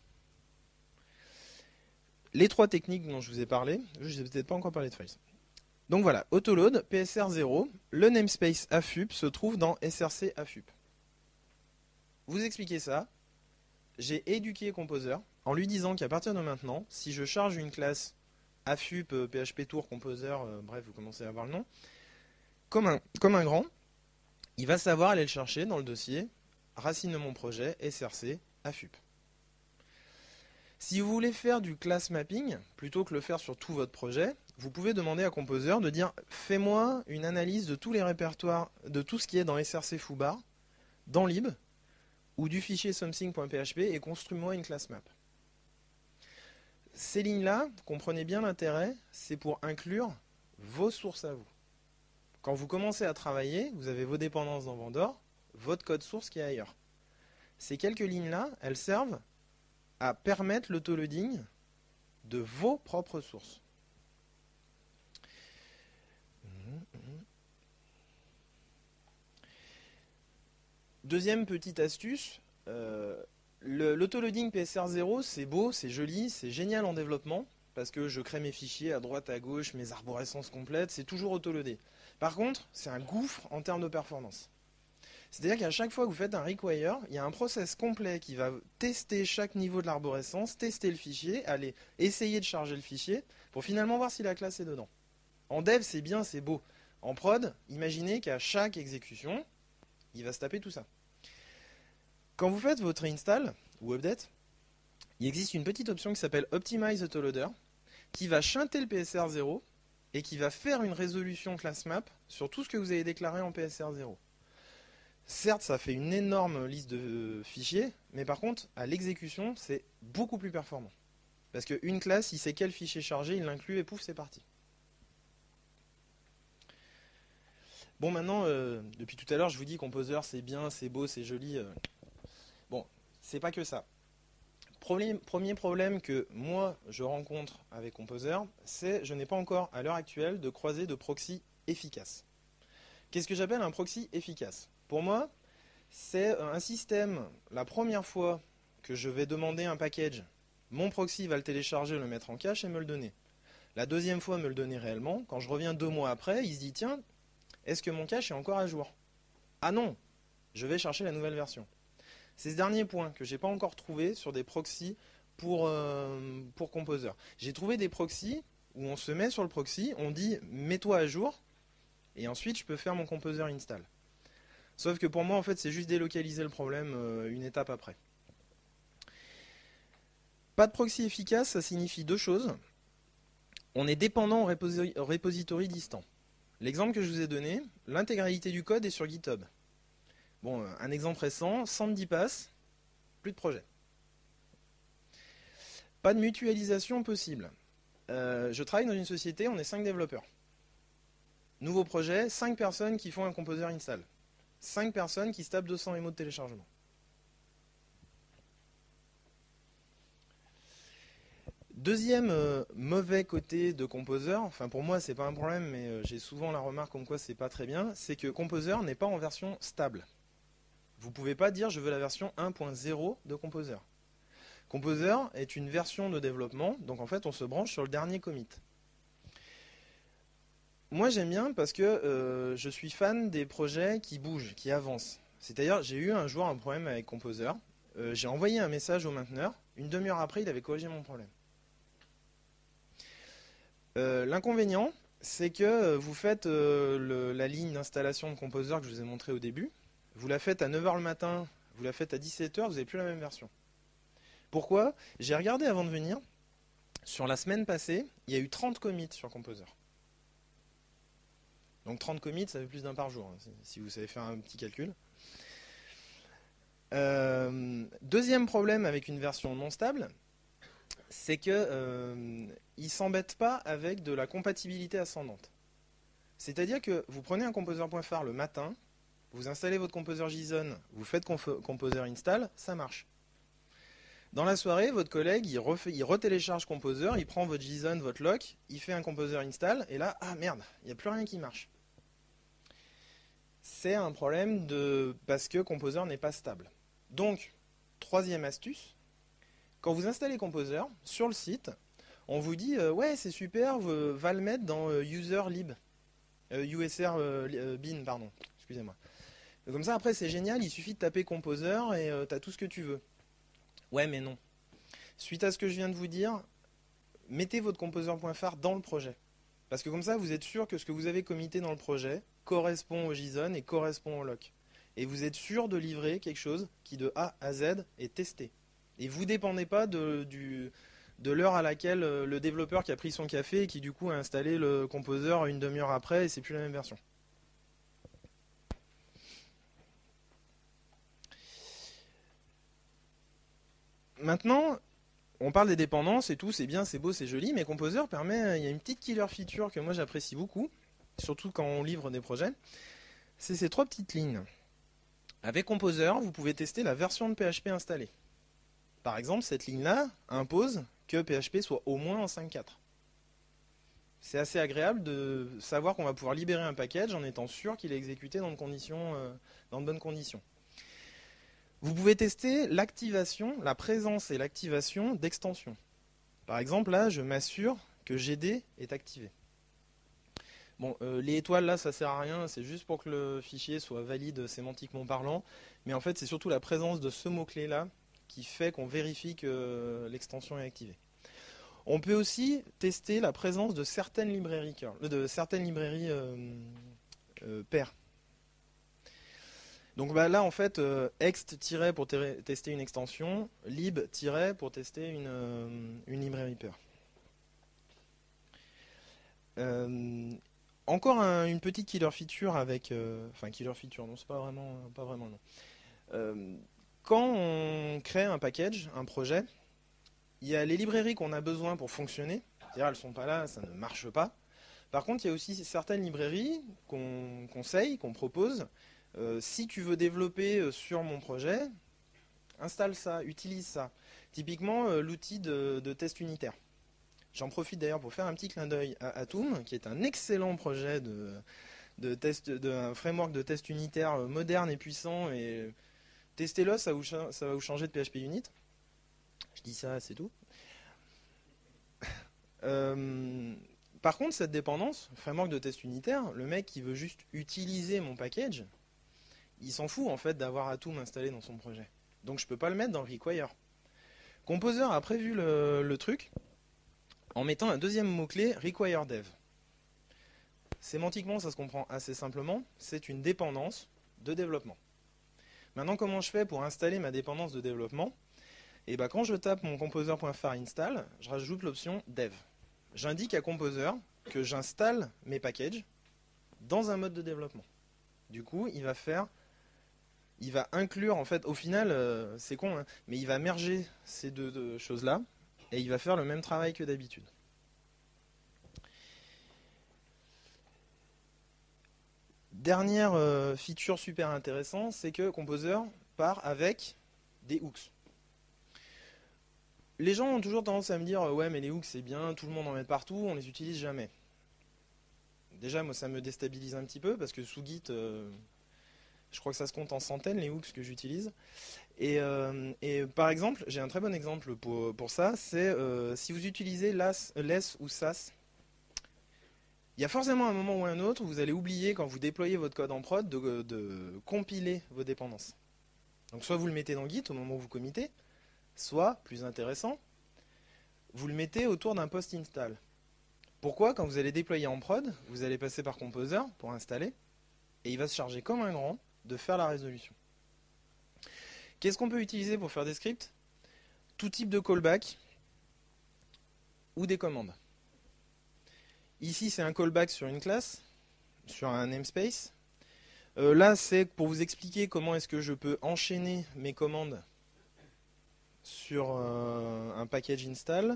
Les trois techniques dont je vous ai parlé, je ne vous ai peut-être pas encore parlé de files. Donc voilà, autoload, P S R zéro, le namespace affup se trouve dans S R C affup. Vous expliquez ça, j'ai éduqué Composer en lui disant qu'à partir de maintenant, si je charge une classe affup, P H P Tour, Composer, euh, bref, vous commencez à voir le nom, comme un, comme un grand, il va savoir aller le chercher dans le dossier racine de mon projet, S R C, affup. Si vous voulez faire du class mapping, plutôt que le faire sur tout votre projet, vous pouvez demander à Composer de dire « Fais-moi une analyse de tous les répertoires, de tout ce qui est dans S R C foobar, dans lib, ou du fichier something.php et construis-moi une class map. » Ces lignes-là, comprenez bien l'intérêt, c'est pour inclure vos sources à vous. Quand vous commencez à travailler, vous avez vos dépendances dans Vendor, votre code source qui est ailleurs. Ces quelques lignes-là, elles servent à permettre l'autoloading de vos propres sources. Deuxième petite astuce, euh, l'autoloading P S R zéro, c'est beau, c'est joli, c'est génial en développement, parce que je crée mes fichiers à droite, à gauche, mes arborescences complètes, c'est toujours autoloadé. Par contre, c'est un gouffre en termes de performance. C'est-à-dire qu'à chaque fois que vous faites un require, il y a un process complet qui va tester chaque niveau de l'arborescence, tester le fichier, aller essayer de charger le fichier, pour finalement voir si la classe est dedans. En dev, c'est bien, c'est beau. En prod, imaginez qu'à chaque exécution, il va se taper tout ça. Quand vous faites votre install ou update, il existe une petite option qui s'appelle Optimize Autoloader, qui va shunter le P S R zéro et qui va faire une résolution class map sur tout ce que vous avez déclaré en P S R zéro. Certes, ça fait une énorme liste de fichiers, mais par contre, à l'exécution, c'est beaucoup plus performant. Parce qu'une classe, il sait quel fichier charger, il l'inclut et pouf, c'est parti. Bon, maintenant, euh, depuis tout à l'heure, je vous dis Composer, c'est bien, c'est beau, c'est joli. Euh... Bon, c'est pas que ça. Premier, premier problème que moi, je rencontre avec Composer, c'est je n'ai pas encore, à l'heure actuelle, de croisée de proxy efficace. Qu'est-ce que j'appelle un proxy efficace? Pour moi, c'est un système, la première fois que je vais demander un package, mon proxy va le télécharger, le mettre en cache et me le donner. La deuxième fois, me le donner réellement. Quand je reviens deux mois après, il se dit, tiens, est-ce que mon cache est encore à jour? Ah non, je vais chercher la nouvelle version. C'est ce dernier point que je n'ai pas encore trouvé sur des proxys pour, euh, pour Composer. J'ai trouvé des proxys où on se met sur le proxy, on dit mets-toi à jour, et ensuite je peux faire mon Composer install. Sauf que pour moi, en fait, c'est juste délocaliser le problème euh, une étape après. Pas de proxy efficace, ça signifie deux choses. On est dépendant au, reposi au repository distant. L'exemple que je vous ai donné, l'intégralité du code est sur GitHub. Bon, un exemple récent, Sandy passe, plus de projet. Pas de mutualisation possible. Euh, je travaille dans une société, on est cinq développeurs. Nouveau projet, cinq personnes qui font un Composer install. cinq personnes qui se tapent deux cents mémos de téléchargement. Deuxième euh, mauvais côté de Composer, enfin pour moi c'est pas un problème, mais euh, j'ai souvent la remarque comme quoi c'est pas très bien, c'est que Composer n'est pas en version stable. Vous pouvez pas dire je veux la version un point zéro de Composer. Composer est une version de développement, donc en fait on se branche sur le dernier commit. Moi j'aime bien parce que euh, je suis fan des projets qui bougent, qui avancent. C'est-à-dire, j'ai eu un jour un problème avec Composer. Euh, j'ai envoyé un message au mainteneur. Une demi-heure après, il avait corrigé mon problème. Euh, L'inconvénient, c'est que vous faites euh, le, la ligne d'installation de Composer que je vous ai montré au début. Vous la faites à neuf heures le matin, vous la faites à dix-sept heures, vous n'avez plus la même version. Pourquoi? J'ai regardé avant de venir. Sur la semaine passée, il y a eu trente commits sur Composer. Donc trente commits, ça fait plus d'un par jour, hein, si vous savez faire un petit calcul. Euh, deuxième problème avec une version non stable, c'est que euh, il s'embête pas avec de la compatibilité ascendante. C'est-à-dire que vous prenez un composer.phare le matin, vous installez votre composer JSON, vous faites composer install, ça marche. Dans la soirée, votre collègue, il, refait, il retélécharge Composer, il prend votre JSON, votre lock, il fait un composer install, et là, ah merde, il n'y a plus rien qui marche. C'est un problème de parce que Composer n'est pas stable. Donc, troisième astuce, quand vous installez Composer, sur le site, on vous dit euh, ouais, c'est super, va le mettre dans euh, user lib, euh, usr euh, bin, pardon, excusez-moi. Comme ça, après, c'est génial, il suffit de taper Composer et euh, tu as tout ce que tu veux. Ouais, mais non. Suite à ce que je viens de vous dire, mettez votre composer.phare dans le projet. Parce que comme ça, vous êtes sûr que ce que vous avez commité dans le projet correspond au JSON et correspond au lock. Et vous êtes sûr de livrer quelque chose qui, de A à Z, est testé. Et vous ne dépendez pas de, du, de l'heure à laquelle le développeur qui a pris son café et qui du coup a installé le composer une demi-heure après et c'est plus la même version. Maintenant, on parle des dépendances et tout, c'est bien, c'est beau, c'est joli, mais Composer permet, il y a une petite killer feature que moi j'apprécie beaucoup, surtout quand on livre des projets, c'est ces trois petites lignes. Avec Composer, vous pouvez tester la version de P H P installée. Par exemple, cette ligne-là impose que P H P soit au moins en cinq point quatre. C'est assez agréable de savoir qu'on va pouvoir libérer un package en étant sûr qu'il est exécuté dans de, conditions, euh, dans de bonnes conditions. Vous pouvez tester l'activation, la présence et l'activation d'extensions. Par exemple, là, je m'assure que G D est activé. Bon, euh, les étoiles, là, ça sert à rien, c'est juste pour que le fichier soit valide sémantiquement parlant. Mais en fait, c'est surtout la présence de ce mot-clé-là qui fait qu'on vérifie que l'extension est activée. On peut aussi tester la présence de certaines librairies, de certaines librairies euh, euh, paires. Donc bah, là, en fait, euh, ext- pour tester une extension, lib- pour tester une, euh, une librairie pair. Euh, encore un, une petite killer feature avec... Euh, enfin, killer feature, non, c'est pas vraiment, pas vraiment non. Euh, quand on crée un package, un projet, il y a les librairies qu'on a besoin pour fonctionner. C'est-à-dire, elles ne sont pas là, ça ne marche pas. Par contre, il y a aussi certaines librairies qu'on conseille, qu'on propose. Euh, si tu veux développer sur mon projet, installe ça, utilise ça. Typiquement, euh, l'outil de, de test unitaire. J'en profite d'ailleurs pour faire un petit clin d'œil à Atom, qui est un excellent projet de, de test, de, un framework de test unitaire moderne et puissant. Et testez-le, ça, ça va vous changer de P H P Unit. Je dis ça, c'est tout. euh, par contre, cette dépendance, framework de test unitaire, le mec qui veut juste utiliser mon package, il s'en fout en fait d'avoir Atom installé dans son projet. Donc je peux pas le mettre dans require. Composer a prévu le, le truc en mettant un deuxième mot-clé require dev. Sémantiquement, ça se comprend assez simplement, c'est une dépendance de développement. Maintenant, comment je fais pour installer ma dépendance de développement? Et ben, quand je tape mon composer.phare install, je rajoute l'option dev. J'indique à Composer que j'installe mes packages dans un mode de développement. Du coup, il va faire, il va inclure, en fait, au final, euh, c'est con, hein, mais il va merger ces deux, deux choses-là et il va faire le même travail que d'habitude. Dernière euh, feature super intéressante, c'est que Composer part avec des hooks. Les gens ont toujours tendance à me dire « Ouais, mais les hooks, c'est bien, tout le monde en met partout, on les utilise jamais. » Déjà, moi, ça me déstabilise un petit peu, parce que sous Git, euh, je crois que ça se compte en centaines, les hooks que j'utilise. Et, euh, et par exemple, j'ai un très bon exemple pour, pour ça, c'est euh, si vous utilisez las, less ou sas, Il y a forcément un moment ou un autre où vous allez oublier, quand vous déployez votre code en prod, de, de compiler vos dépendances. Donc soit vous le mettez dans Git au moment où vous committez, soit, plus intéressant, vous le mettez autour d'un post-install. Pourquoi? Quand vous allez déployer en prod, vous allez passer par Composer pour installer, et il va se charger comme un grand de faire la résolution. Qu'est-ce qu'on peut utiliser pour faire des scripts? Tout type de callback ou des commandes. Ici, c'est un callback sur une classe, sur un namespace. Euh, là, c'est pour vous expliquer comment est-ce que je peux enchaîner mes commandes sur euh, un package install.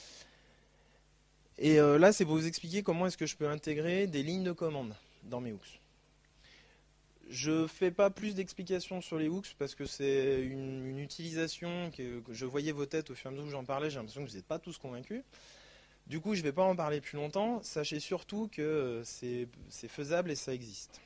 Et euh, là, c'est pour vous expliquer comment est-ce que je peux intégrer des lignes de commande dans mes hooks. Je ne fais pas plus d'explications sur les hooks parce que c'est une, une utilisation que, que je voyais vos têtes au fur et à mesure que j'en parlais. J'ai l'impression que vous n'êtes pas tous convaincus. Du coup, je ne vais pas en parler plus longtemps. Sachez surtout que c'est faisable et ça existe.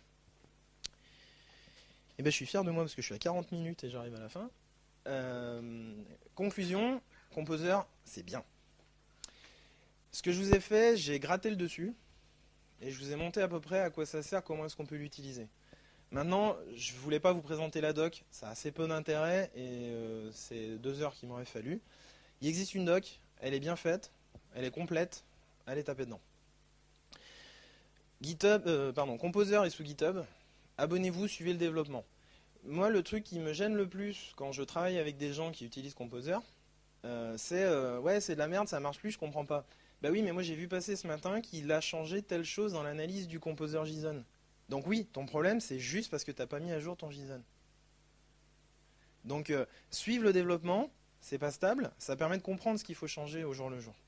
Et ben, je suis fier de moi parce que je suis à quarante minutes et j'arrive à la fin. Euh, conclusion, Composer, c'est bien. Ce que je vous ai fait, j'ai gratté le dessus et je vous ai monté à peu près à quoi ça sert, comment est-ce qu'on peut l'utiliser. Maintenant, je ne voulais pas vous présenter la doc, ça a assez peu d'intérêt et euh, c'est deux heures qu'il m'aurait fallu. Il existe une doc, elle est bien faite. Elle est complète, allez taper dedans. GitHub, euh, pardon, Composer est sous GitHub. Abonnez-vous, suivez le développement. Moi, le truc qui me gêne le plus quand je travaille avec des gens qui utilisent Composer, euh, c'est euh, ouais, c'est de la merde, ça marche plus, je comprends pas. Bah oui, mais moi j'ai vu passer ce matin qu'il a changé telle chose dans l'analyse du Composer JSON. Donc oui, ton problème c'est juste parce que tu n'as pas mis à jour ton JSON. Donc euh, suivre le développement, c'est pas stable, ça permet de comprendre ce qu'il faut changer au jour le jour.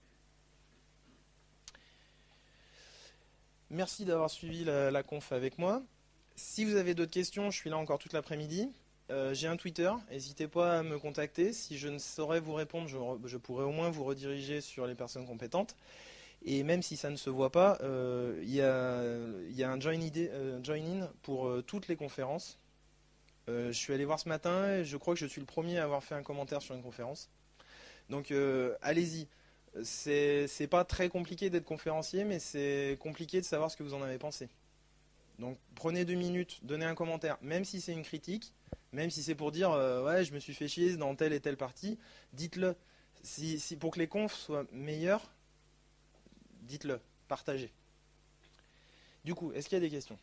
Merci d'avoir suivi la, la conf avec moi. Si vous avez d'autres questions, je suis là encore toute l'après-midi. Euh, J'ai un Twitter, n'hésitez pas à me contacter. Si je ne saurais vous répondre, je, je pourrais au moins vous rediriger sur les personnes compétentes. Et même si ça ne se voit pas, il euh, y, y a un join-in euh, join pour euh, toutes les conférences. Euh, je suis allé voir ce matin et je crois que je suis le premier à avoir fait un commentaire sur une conférence. Donc euh, allez-y. C'est pas très compliqué d'être conférencier, mais c'est compliqué de savoir ce que vous en avez pensé. Donc prenez deux minutes, donnez un commentaire, même si c'est une critique, même si c'est pour dire euh, ouais, je me suis fait chier dans telle et telle partie, dites-le. Si, si, pour que les confs soient meilleurs, dites-le, partagez. Du coup, est-ce qu'il y a des questions?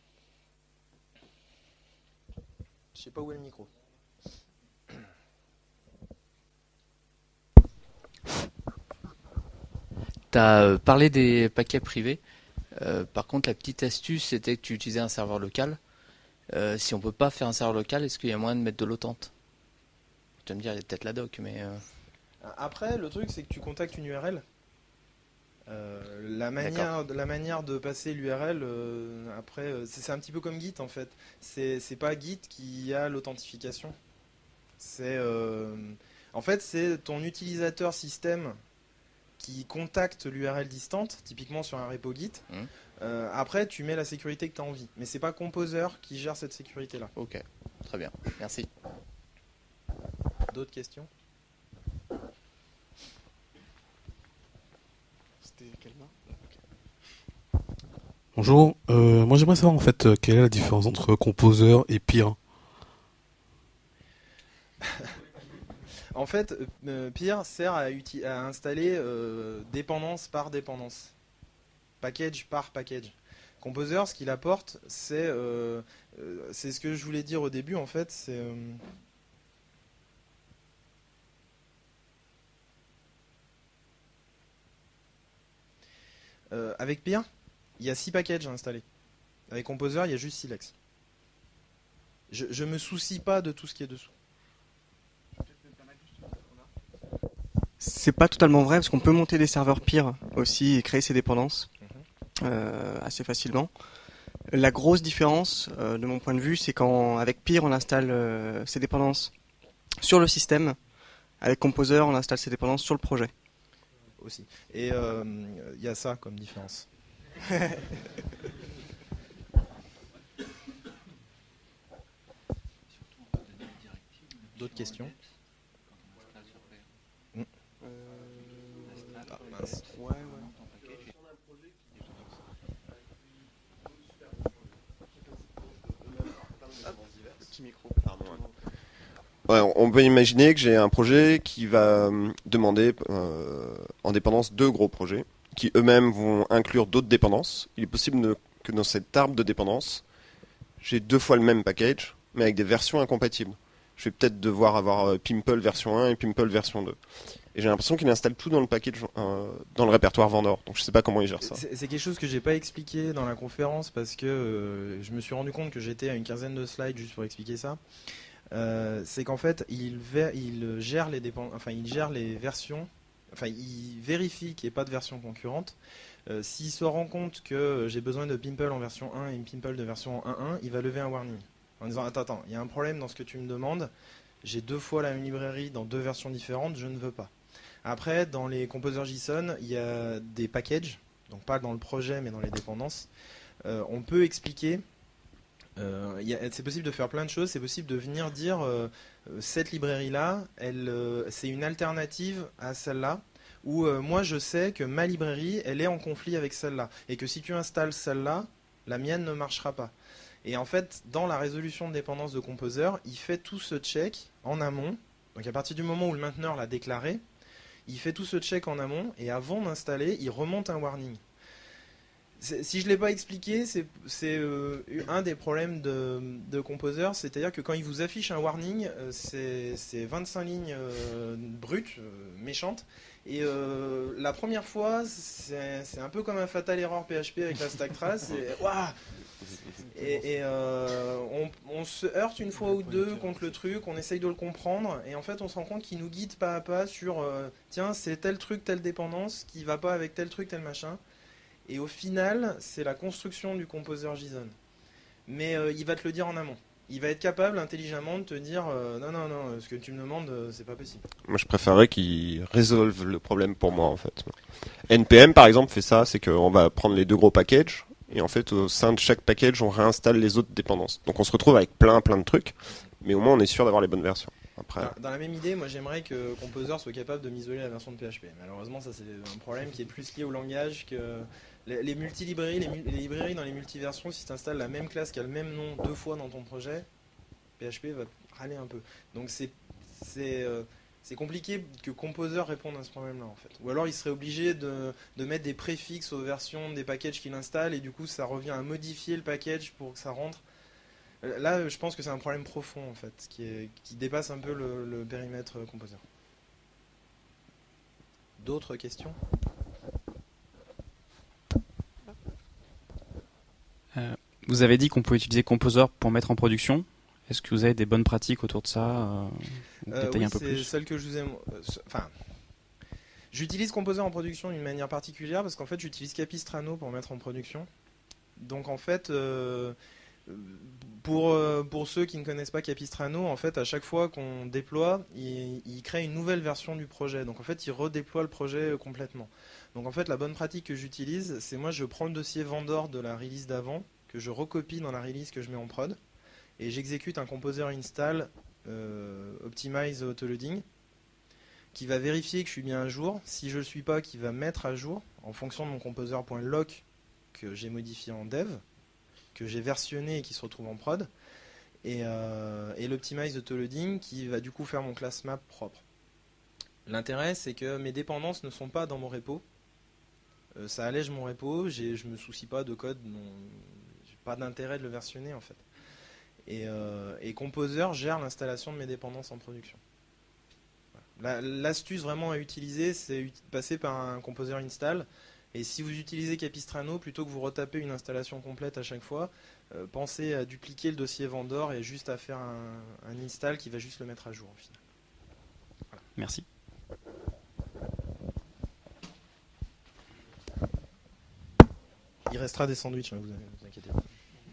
Je sais pas où est le micro. Tu as parlé des paquets privés. Euh, par contre, la petite astuce, c'était que tu utilisais un serveur local. Euh, si on peut pas faire un serveur local, est-ce qu'il y a moyen de mettre de l'autente? Tu vas me dire, il y a peut-être la doc, mais... Euh... Après, le truc, c'est que tu contactes une U R L. Euh, la, manière, la manière de passer l'U R L, euh, après, c'est un petit peu comme Git, en fait. C'est pas Git qui a l'authentification. C'est... Euh, en fait, c'est ton utilisateur système qui contacte l'U R L distante, typiquement sur un repo Git. Mmh. Euh, après, tu mets la sécurité que tu as envie. Mais c'est pas Composer qui gère cette sécurité-là. Ok, très bien. Merci. D'autres questions? C'était quelle main? Okay. Bonjour, euh, moi j'aimerais savoir en fait euh, quelle est la différence entre Composer et Pire. En fait, euh, Pire sert à, à installer euh, dépendance par dépendance, package par package. Composer, ce qu'il apporte, c'est euh, euh, c'est ce que je voulais dire au début, en fait, c'est... Euh, euh, avec Pire, il y a six packages à installer. Avec Composer, il y a juste Silex. Je, je me soucie pas de tout ce qui est dessous. C'est pas totalement vrai parce qu'on peut monter des serveurs Pire aussi et créer ses dépendances euh, assez facilement. La grosse différence, euh, de mon point de vue, c'est qu'avec Pire, on installe euh, ses dépendances sur le système. Avec Composer, on installe ses dépendances sur le projet. Aussi. Et il euh, y a ça comme différence. D'autres questions? mmh. euh... ah, mince. Ouais, ouais. Petit micro. Pardon, ouais. Ouais, on peut imaginer que j'ai un projet qui va euh, demander euh, en dépendance deux gros projets qui eux-mêmes vont inclure d'autres dépendances. Il est possible de, que dans cet arbre de dépendance, j'ai deux fois le même package, mais avec des versions incompatibles. Je vais peut-être devoir avoir euh, Pimple version un et Pimple version deux. Et j'ai l'impression qu'il installe tout dans le package, euh, dans le répertoire vendor. Donc je sais pas comment il gère ça. C'est c'est quelque chose que j'ai pas expliqué dans la conférence parce que euh, je me suis rendu compte que j'étais à une quinzaine de slides juste pour expliquer ça. Euh, c'est qu'en fait, il, il gère les dépend- enfin il gère les versions, enfin il vérifie qu'il n'y ait pas de version concurrente. Euh, S'il se rend compte que j'ai besoin de Pimple en version un et une Pimple de version un point un, il va lever un warning en disant attends attends, il y a un problème dans ce que tu me demandes. J'ai deux fois la même librairie dans deux versions différentes, je ne veux pas. Après, dans les composeurs JSON, il y a des packages, donc pas dans le projet mais dans les dépendances. Euh, on peut expliquer, euh, il y a- c'est possible de faire plein de choses, c'est possible de venir dire euh, euh, cette librairie-là, elle, euh, c'est une alternative à celle-là, ou euh, moi je sais que ma librairie, elle est en conflit avec celle-là, et que si tu installes celle-là, la mienne ne marchera pas. Et en fait, dans la résolution de dépendance de Composer, il fait tout ce check en amont, donc à partir du moment où le mainteneur l'a déclaré, il fait tout ce check en amont et avant d'installer, il remonte un warning. Si je ne l'ai pas expliqué, c'est euh, un des problèmes de, de Composer, c'est-à-dire que quand il vous affiche un warning, euh, c'est vingt-cinq lignes euh, brutes, euh, méchantes, et euh, la première fois, c'est un peu comme un fatal error P H P avec la stack trace, et, ouah et, et euh, on, on se heurte une fois ou deux contre le truc, on essaye de le comprendre, et en fait on se rend compte qu'il nous guide pas à pas sur euh, tiens, c'est tel truc, telle dépendance qui va pas avec tel truc, tel machin. Et au final, c'est la construction du composer JSON. Mais euh, il va te le dire en amont. Il va être capable intelligemment de te dire euh, non, non, non, ce que tu me demandes, euh, c'est pas possible. Moi, je préférerais qu'ils résolvent le problème pour moi, en fait. N P M, par exemple, fait ça, c'est qu'on va prendre les deux gros packages, et en fait, au sein de chaque package, on réinstalle les autres dépendances. Donc on se retrouve avec plein, plein de trucs, mais au moins on est sûr d'avoir les bonnes versions. Après... Dans, dans la même idée, moi j'aimerais que Composer soit capable de m'isoler la version de P H P. Malheureusement, ça c'est un problème qui est plus lié au langage que... Les, les multi-librairies, les, les librairies dans les multiversions, si tu installes la même classe qui a le même nom deux fois dans ton projet, P H P va râler un peu. Donc c'est c'est euh, c'est compliqué que Composer réponde à ce problème-là en fait. Ou alors il serait obligé de, de mettre des préfixes aux versions des packages qu'il installe et du coup ça revient à modifier le package pour que ça rentre. Là, je pense que c'est un problème profond en fait, qui, est, qui dépasse un peu le, le périmètre Composer. D'autres questions ? Euh, vous avez dit qu'on pouvait utiliser Composer pour mettre en production. Est-ce que vous avez des bonnes pratiques autour de ça euh, euh, oui, un peu plus. C'est celle que je vous ai. Enfin, j'utilise Composer en production d'une manière particulière parce qu'en fait, j'utilise Capistrano pour mettre en production. Donc en fait, euh, pour pour ceux qui ne connaissent pas Capistrano, en fait, à chaque fois qu'on déploie, il, il crée une nouvelle version du projet. Donc en fait, il redéploie le projet complètement. Donc en fait, la bonne pratique que j'utilise, c'est moi, je prends le dossier vendor de la release d'avant, que je recopie dans la release que je mets en prod, et j'exécute un composer install euh, optimize autoloading, qui va vérifier que je suis bien à jour. Si je ne le suis pas, qui va mettre à jour en fonction de mon composer.lock que j'ai modifié en dev, que j'ai versionné et qui se retrouve en prod, et, euh, et l'optimize autoloading qui va du coup faire mon class map propre. L'intérêt, c'est que mes dépendances ne sont pas dans mon repo. Euh, ça allège mon repo, je ne me soucie pas de code, j'ai pas d'intérêt de le versionner en fait. Et, euh, et Composer gère l'installation de mes dépendances en production. L'astuce vraiment à utiliser, c'est passer par un Composer install. Et si vous utilisez Capistrano, plutôt que vous retapez une installation complète à chaque fois, euh, pensez à dupliquer le dossier vendor et juste à faire un, un install qui va juste le mettre à jour au final. Voilà. Merci. Il restera des sandwichs, hein, vous, vous inquiétez pas.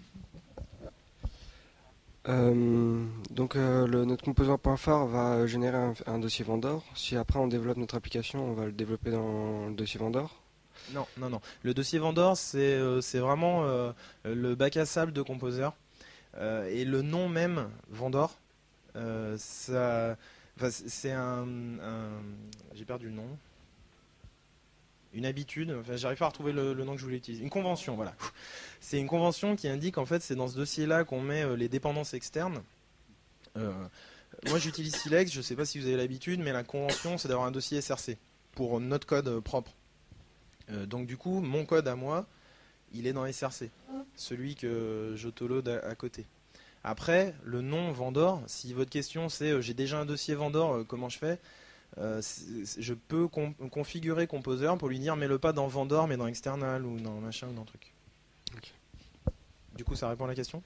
Euh, donc euh, le, notre composer.phare va générer un, un dossier vendor. Si après on développe notre application, on va le développer dans le dossier vendor. Non, non, non. Le dossier vendor, c'est euh, c'est vraiment euh, le bac à sable de Composer. Euh, et le nom même, vendor, euh, ça, c'est un, un j'ai perdu le nom. Une habitude, enfin, j'arrive pas à retrouver le, le nom que je voulais utiliser. Une convention, voilà. C'est une convention qui indique en fait, c'est dans ce dossier-là qu'on met euh, les dépendances externes. Euh, moi j'utilise Silex, je ne sais pas si vous avez l'habitude, mais la convention c'est d'avoir un dossier S R C pour notre code euh, propre. Euh, donc du coup, mon code à moi, il est dans S R C, celui que j'autoload à, à côté. Après, le nom Vendor, si votre question c'est euh, j'ai déjà un dossier Vendor, euh, comment je fais euh, je peux com configurer Composer pour lui dire mets-le pas dans Vendor mais dans External ou dans machin ou dans truc. Okay. Du coup ça répond à la question?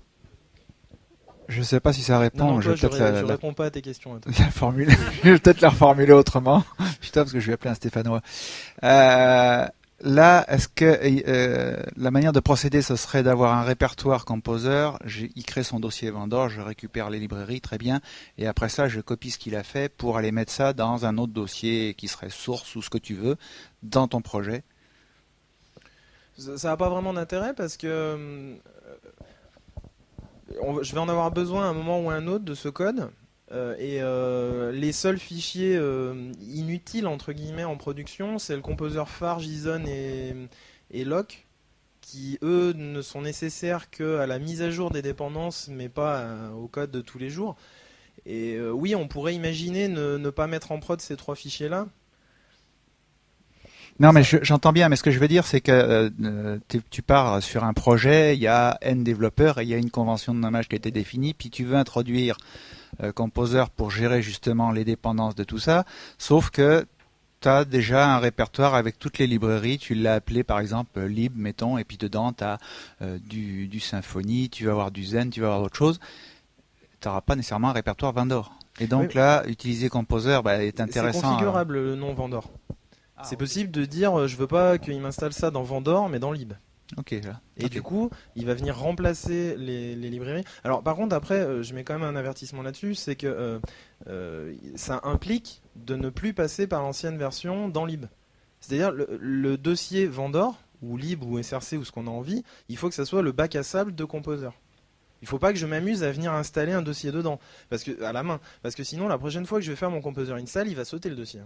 Je sais pas si ça répond. Non, non, je toi, je, la, je la... réponds pas à tes questions. La formule, je vais peut-être la reformuler autrement. Putain, parce que je vais appeler un Stéphanois. Euh, là, est-ce que euh, la manière de procéder, ce serait d'avoir un répertoire Composer, il crée son dossier Vendor, je récupère les librairies, très bien, et après ça, je copie ce qu'il a fait pour aller mettre ça dans un autre dossier qui serait source ou ce que tu veux, dans ton projet? Ça n'a pas vraiment d'intérêt parce que euh, on, je vais en avoir besoin à un moment ou à un autre de ce code. Euh, et euh, les seuls fichiers euh, inutiles entre guillemets en production, c'est le composer phare, JSON et, et lock, qui eux ne sont nécessaires qu'à la mise à jour des dépendances, mais pas à, au code de tous les jours. Et euh, oui, on pourrait imaginer ne, ne pas mettre en prod ces trois fichiers-là. Non, mais j'entends bien, mais ce que je veux dire, c'est que euh, tu pars sur un projet, il y a N développeurs et il y a une convention de nommage qui a été définie, puis tu veux introduire euh, Composer pour gérer justement les dépendances de tout ça, sauf que tu as déjà un répertoire avec toutes les librairies, tu l'as appelé par exemple lib, mettons, et puis dedans tu as euh, du, du Symfony, tu vas avoir du Zen, tu vas avoir autre chose, tu n'auras pas nécessairement un répertoire Vendor. Et donc oui, là, utiliser Composer bah, est intéressant. C'est configurable à... le nom Vendor. Ah, c'est okay. possible de dire je veux pas qu'il m'installe ça dans Vendor mais dans lib. Ok. Là. Et okay. du coup, il va venir remplacer les, les librairies. Alors par contre, après, euh, je mets quand même un avertissement là-dessus, c'est que euh, euh, ça implique de ne plus passer par l'ancienne version dans lib. C'est-à-dire le, le dossier Vendor ou lib ou S R C ou ce qu'on a envie, il faut que ça soit le bac à sable de Composer. Il faut pas que je m'amuse à venir installer un dossier dedans, parce que à la main, parce que sinon la prochaine fois que je vais faire mon Composer install, il va sauter le dossier.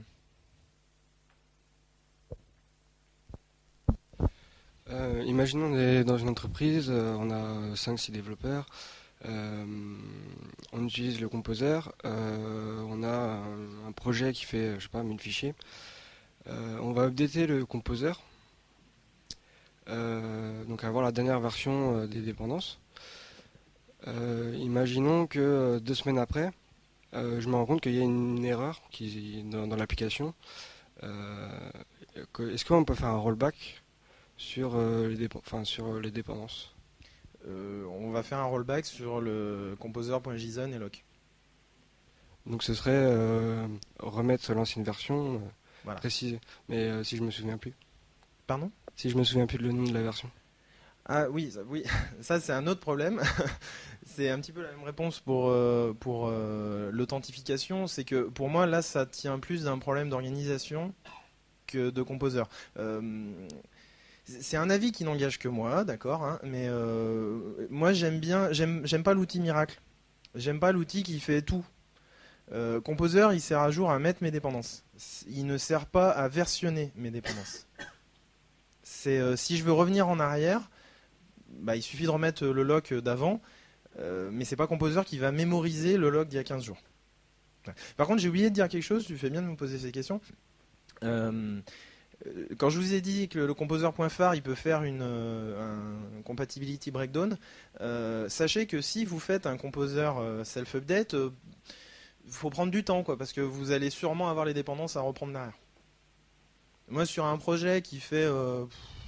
Euh, imaginons on est dans une entreprise, euh, on a cinq six développeurs, euh, on utilise le Composer, euh, on a un, un projet qui fait, je sais pas, mille fichiers, euh, on va updater le Composer, euh, donc avoir la dernière version euh, des dépendances. Euh, imaginons que euh, deux semaines après, euh, je me rends compte qu'il y a une erreur qui, dans, dans l'application. Euh, Est-ce qu'on peut faire un rollback sur, euh, les, dép enfin, sur les dépendances? euh, On va faire un rollback sur le composer.json et lock. Donc ce serait euh, remettre l'ancienne version, euh, voilà. précise. Mais euh, si je me souviens plus. Pardon? Si je me souviens plus le nom de la version. Ah oui, ça, oui. ça c'est un autre problème. C'est un petit peu la même réponse pour, euh, pour euh, l'authentification. C'est que pour moi là ça tient plus d'un problème d'organisation que de Composer. Euh, c'est un avis qui n'engage que moi, d'accord, hein, mais euh, moi j'aime bien, j'aime j'aime pas l'outil miracle. J'aime pas l'outil qui fait tout. Euh, Composer il sert à jour à mettre mes dépendances. Il ne sert pas à versionner mes dépendances. C'est euh, si je veux revenir en arrière, bah, il suffit de remettre le lock d'avant, euh, mais c'est pas Composer qui va mémoriser le lock d'il y a quinze jours. Ouais. Par contre, j'ai oublié de dire quelque chose, tu fais bien de me poser ces questions. Euh, quand je vous ai dit que le composer.phare il peut faire une euh, un compatibility breakdown, euh, sachez que si vous faites un composer euh, self-update, il euh, faut prendre du temps, quoi, parce que vous allez sûrement avoir les dépendances à reprendre derrière. Moi, sur un projet qui fait euh,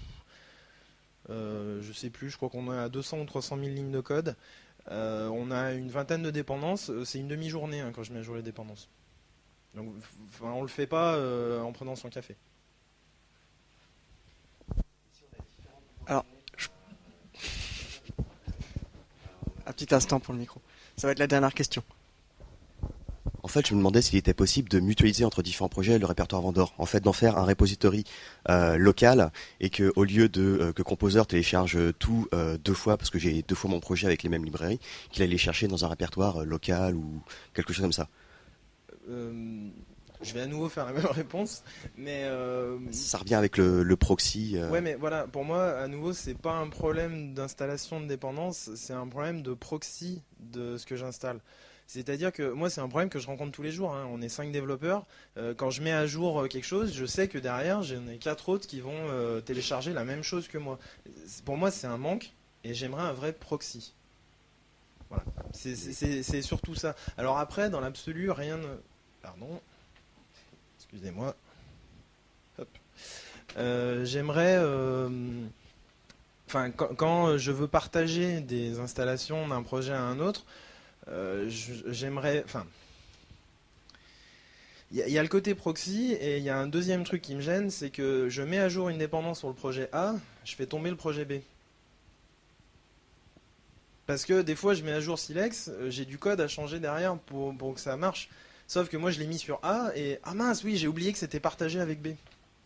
Euh, je sais plus, je crois qu'on est à deux cents ou trois cent mille lignes de code. Euh, on a une vingtaine de dépendances. C'est une demi-journée hein, quand je mets à jour les dépendances. Donc, on le fait pas euh, en prenant son café. Alors, je... un petit instant pour le micro. Ça va être la dernière question. En fait, je me demandais s'il était possible de mutualiser entre différents projets le répertoire Vendor. En fait, d'en faire un repository euh, local et que, au lieu de euh, que Composer télécharge tout euh, deux fois, parce que j'ai deux fois mon projet avec les mêmes librairies, qu'il aille les chercher dans un répertoire euh, local ou quelque chose comme ça. Euh, je vais à nouveau faire la même réponse, mais euh... ça revient avec le, le proxy. Euh... Ouais, mais voilà, pour moi, à nouveau, c'est pas un problème d'installation de dépendance, c'est un problème de proxy de ce que j'installe. C'est-à-dire que moi, c'est un problème que je rencontre tous les jours. Hein. On est cinq développeurs. Euh, quand je mets à jour quelque chose, je sais que derrière, j'en ai quatre autres qui vont euh, télécharger la même chose que moi. Pour moi, c'est un manque et j'aimerais un vrai proxy. Voilà. C'est, c'est, c'est surtout ça. Alors après, dans l'absolu, rien ne... Pardon. Excusez-moi. Hop. Euh, j'aimerais... Euh... Enfin, quand, quand je veux partager des installations d'un projet à un autre, Euh, j'aimerais, enfin, il y, y a le côté proxy et il y a un deuxième truc qui me gêne, c'est que je mets à jour une dépendance sur le projet A, je fais tomber le projet B. Parce que des fois je mets à jour Silex, j'ai du code à changer derrière pour, pour que ça marche. Sauf que moi je l'ai mis sur A et ah mince oui j'ai oublié que c'était partagé avec B.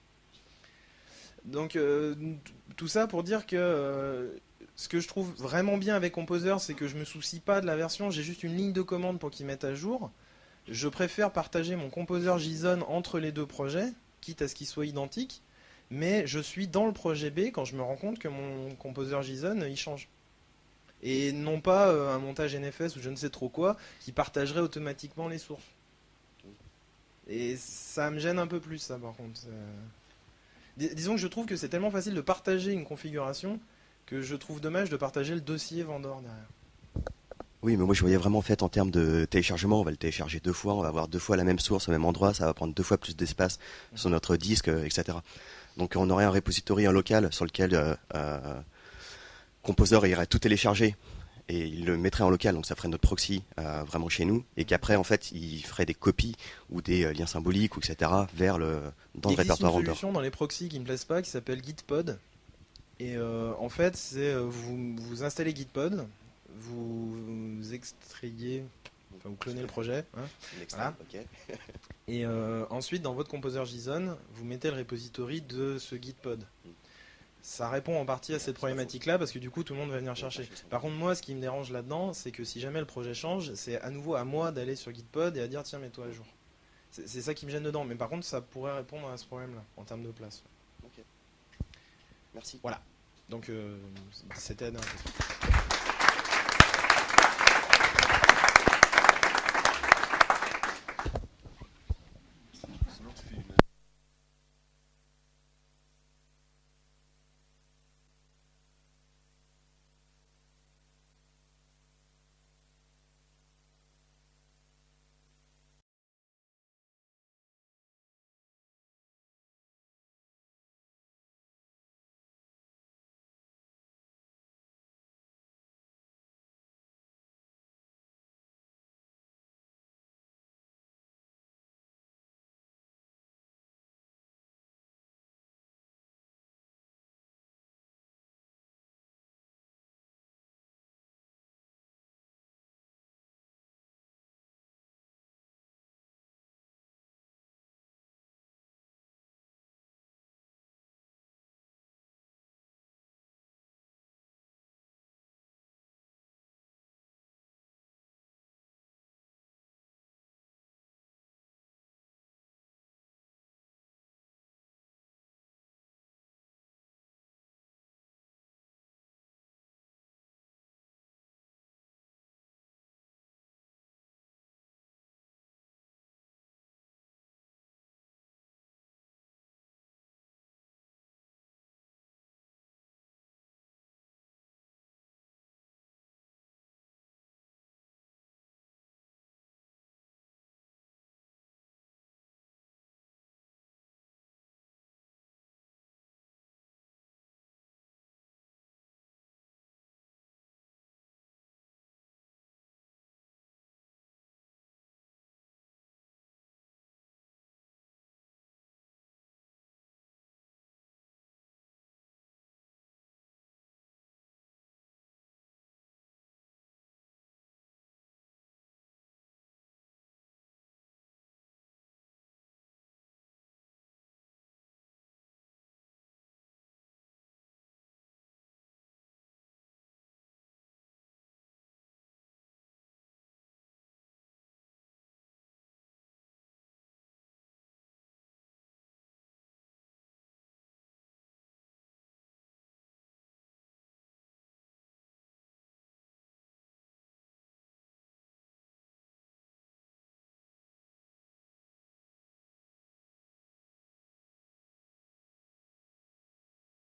Donc euh, tout ça pour dire que euh, ce que je trouve vraiment bien avec Composer, c'est que je me soucie pas de la version, j'ai juste une ligne de commande pour qu'ils mettent à jour. Je préfère partager mon Composer JSON entre les deux projets, quitte à ce qu'ils soient identiques, mais je suis dans le projet B quand je me rends compte que mon Composer JSON, il change. Et non pas euh, un montage N F S ou je ne sais trop quoi, qui partagerait automatiquement les sources. Et ça me gêne un peu plus, ça, par contre. Dis- disons que je trouve que c'est tellement facile de partager une configuration que je trouve dommage de partager le dossier vendor derrière. Oui, mais moi je voyais vraiment en fait en termes de téléchargement, on va le télécharger deux fois, on va avoir deux fois la même source au même endroit, ça va prendre deux fois plus d'espace mmh. sur notre disque, et cetera. Donc on aurait un repository, un local sur lequel euh, euh, Composer irait tout télécharger et il le mettrait en local, donc ça ferait notre proxy euh, vraiment chez nous, et qu'après en fait il ferait des copies ou des euh, liens symboliques ou et cetera vers le dans il le répertoire vendor. Il existe une solution dans les proxys qui me plaisent pas qui s'appelle Gitpod. Et euh, en fait, c'est euh, vous, vous installez Gitpod, vous, vous extrayez, enfin vous clonez le projet, hein, voilà. Okay. Et euh, ensuite, dans votre Composer JSON, vous mettez le repository de ce Gitpod. Ça répond en partie à cette problématique-là parce que du coup, tout le monde va venir chercher. Par contre, moi, ce qui me dérange là-dedans, c'est que si jamais le projet change, c'est à nouveau à moi d'aller sur Gitpod et à dire tiens, mets-toi à jour. C'est, c'est ça qui me gêne dedans. Mais par contre, ça pourrait répondre à ce problème-là en termes de place. Okay. Merci. Voilà. Donc, euh, c'était la dernière question.